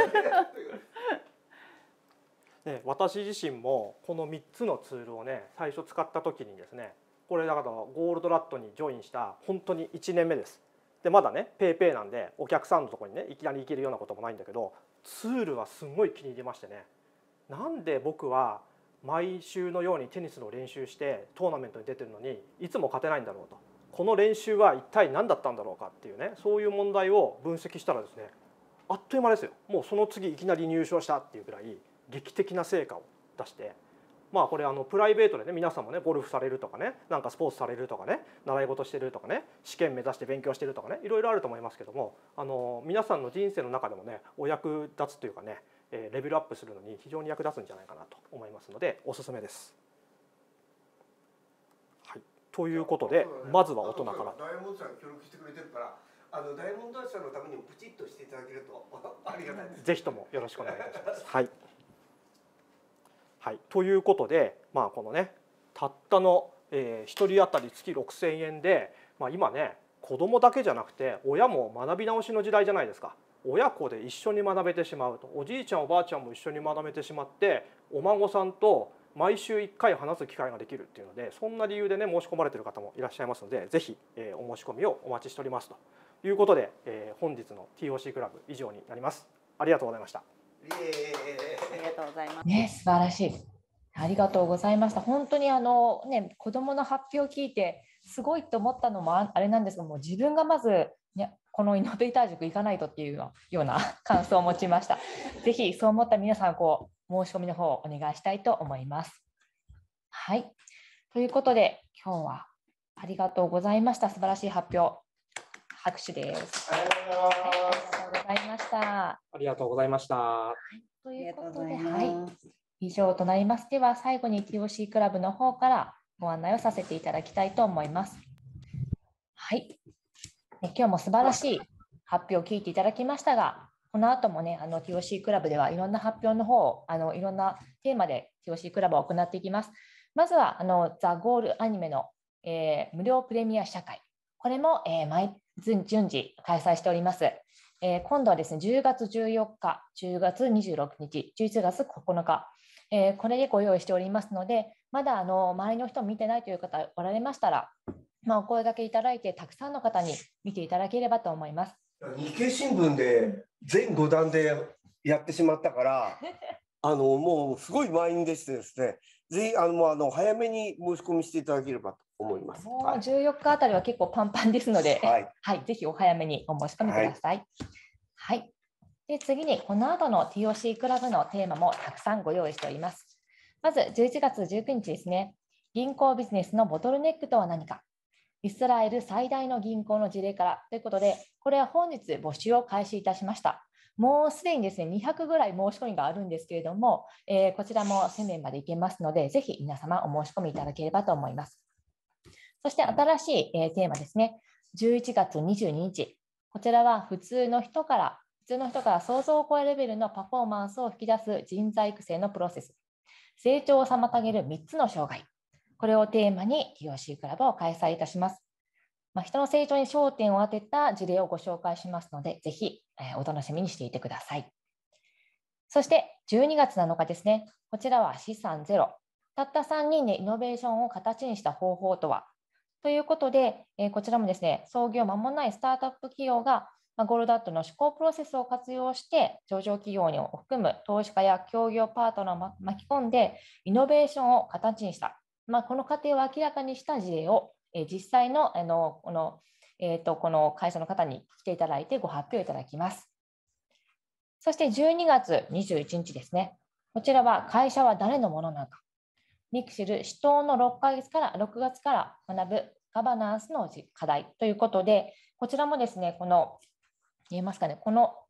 私自身もこの3つのツールをね最初使った時にですね、これだからゴールドラットにジョインした本当に1年目です。でまだねペイペイなんでお客さんのところにねいきなり行けるようなこともないんだけど、ツールはすごい気に入りましてね、なんで僕は毎週のようにテニスの練習してトーナメントに出てるのにいつも勝てないんだろうと、この練習は一体何だったんだろうかっていうね、そういう問題を分析したらですね、あっという間ですよ。もうその次いきなり入賞したっていうぐらい劇的な成果を出して、まあこれプライベートでね皆さんもねゴルフされるとかね、なんかスポーツされるとかね、習い事してるとかね、試験目指して勉強してるとかね、いろいろあると思いますけども、皆さんの人生の中でもねお役立つというかね、レベルアップするのに非常に役立つんじゃないかなと思いますのでおすすめです。はい、ということでまずは大人から。 ダイヤモンドさん協力してくれてるから、ダイヤモンドさんのためにもプチッとしていただけるとありがたいです。 ぜひともよろしくお願いいたします。はい。はい、ということで、まあこのねたったの1人当たり月6000円で、今ね子どもだけじゃなくて親も学び直しの時代じゃないですか。親子で一緒に学べてしまうと、おじいちゃんおばあちゃんも一緒に学べてしまって、お孫さんと毎週1回話す機会ができるっていうので、そんな理由でね申し込まれている方もいらっしゃいますので、ぜひお申し込みをお待ちしておりますということで、本日の TOC クラブ以上になります。ありがとうございました。 ありがとうございます。 ね、素晴らしい。ありがとうございました。本当にね、子どもの発表を聞いてすごいと思ったのもあれなんですが、もう自分がまず、ね、このイノベーター塾行かないとっていうような感想を持ちました。ぜひそう思った皆さん、申し込みの方をお願いしたいと思います。はい。ということで、今日はありがとうございました。素晴らしい発表。拍手です。ありがとうございました。 ありがとうございました。はい、 ということで、はい。以上となります。では最後に TOC クラブの方からご案内をさせていただきたいと思います。はい。今日も素晴らしい発表を聞いていただきましたが、この後もね、TOC クラブではいろんな発表の方をいろんなテーマで TOC クラブを行っていきます。まずはザ・ゴールアニメの、無料プレミア試写会。これも、順次開催しております。今度はですね、10月14日、10月26日、11月9日、これでご用意しておりますので、まだ周りの人を見てないという方おられましたら、お声掛けいただいて、たくさんの方に見ていただければと思います。 日経新聞で全5弾でやってしまったからもうすごい満員でしてですね、ぜひ早めに申し込みしていただければと思います。 もう14日あたりは結構パンパンですので、はい、ぜひお早めにお申し込みください。はい、 で、次にこの後の TOC クラブのテーマもたくさんご用意しております。まず11月19日ですね。銀行ビジネスのボトルネックとは何か。イスラエル最大の銀行の事例からということで、これは本日募集を開始いたしました。もうすでにですね、200ぐらい申し込みがあるんですけれども、こちらも1000名までいけますので、ぜひ皆様お申し込みいただければと思います。そして新しい、テーマですね。11月22日。こちらは普通の人から想像を超えるレベルのパフォーマンスを引き出す人材育成のプロセス。成長を妨げる3つの障害。これをテーマに TOC クラブを開催いたします。人の成長に焦点を当てた事例をご紹介しますので、ぜひお楽しみにしていてください。そして12月7日ですね。こちらは資産ゼロ。たった3人でイノベーションを形にした方法とはということで、こちらもですね、創業間もないスタートアップ企業がゴールドアットの思考プロセスを活用して、上場企業を含む投資家や協業パートナーを巻き込んで、イノベーションを形にした。この過程を明らかにした事例を、実際のこの会社の方に来ていただいてご発表いただきます。そして12月21日ですね。こちらは会社は誰のものなのか。ミクシル始投の6月から学ぶガバナンスの課題ということで、こちらもですね、見えますかね、この、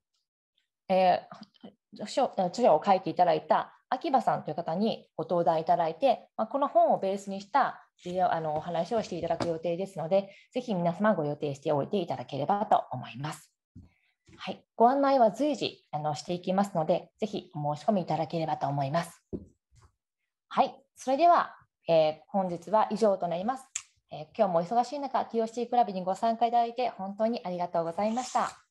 資料を書いていただいた秋葉さんという方にご登壇いただいて、この本をベースにしたお話をしていただく予定ですので、ぜひ皆様ご予定しておいていただければと思います。はい、ご案内は随時していきますので、ぜひお申し込みいただければと思います。はい、それでは、本日は以上となります。今日もお忙しい中、TOC クラブにご参加いただいて本当にありがとうございました。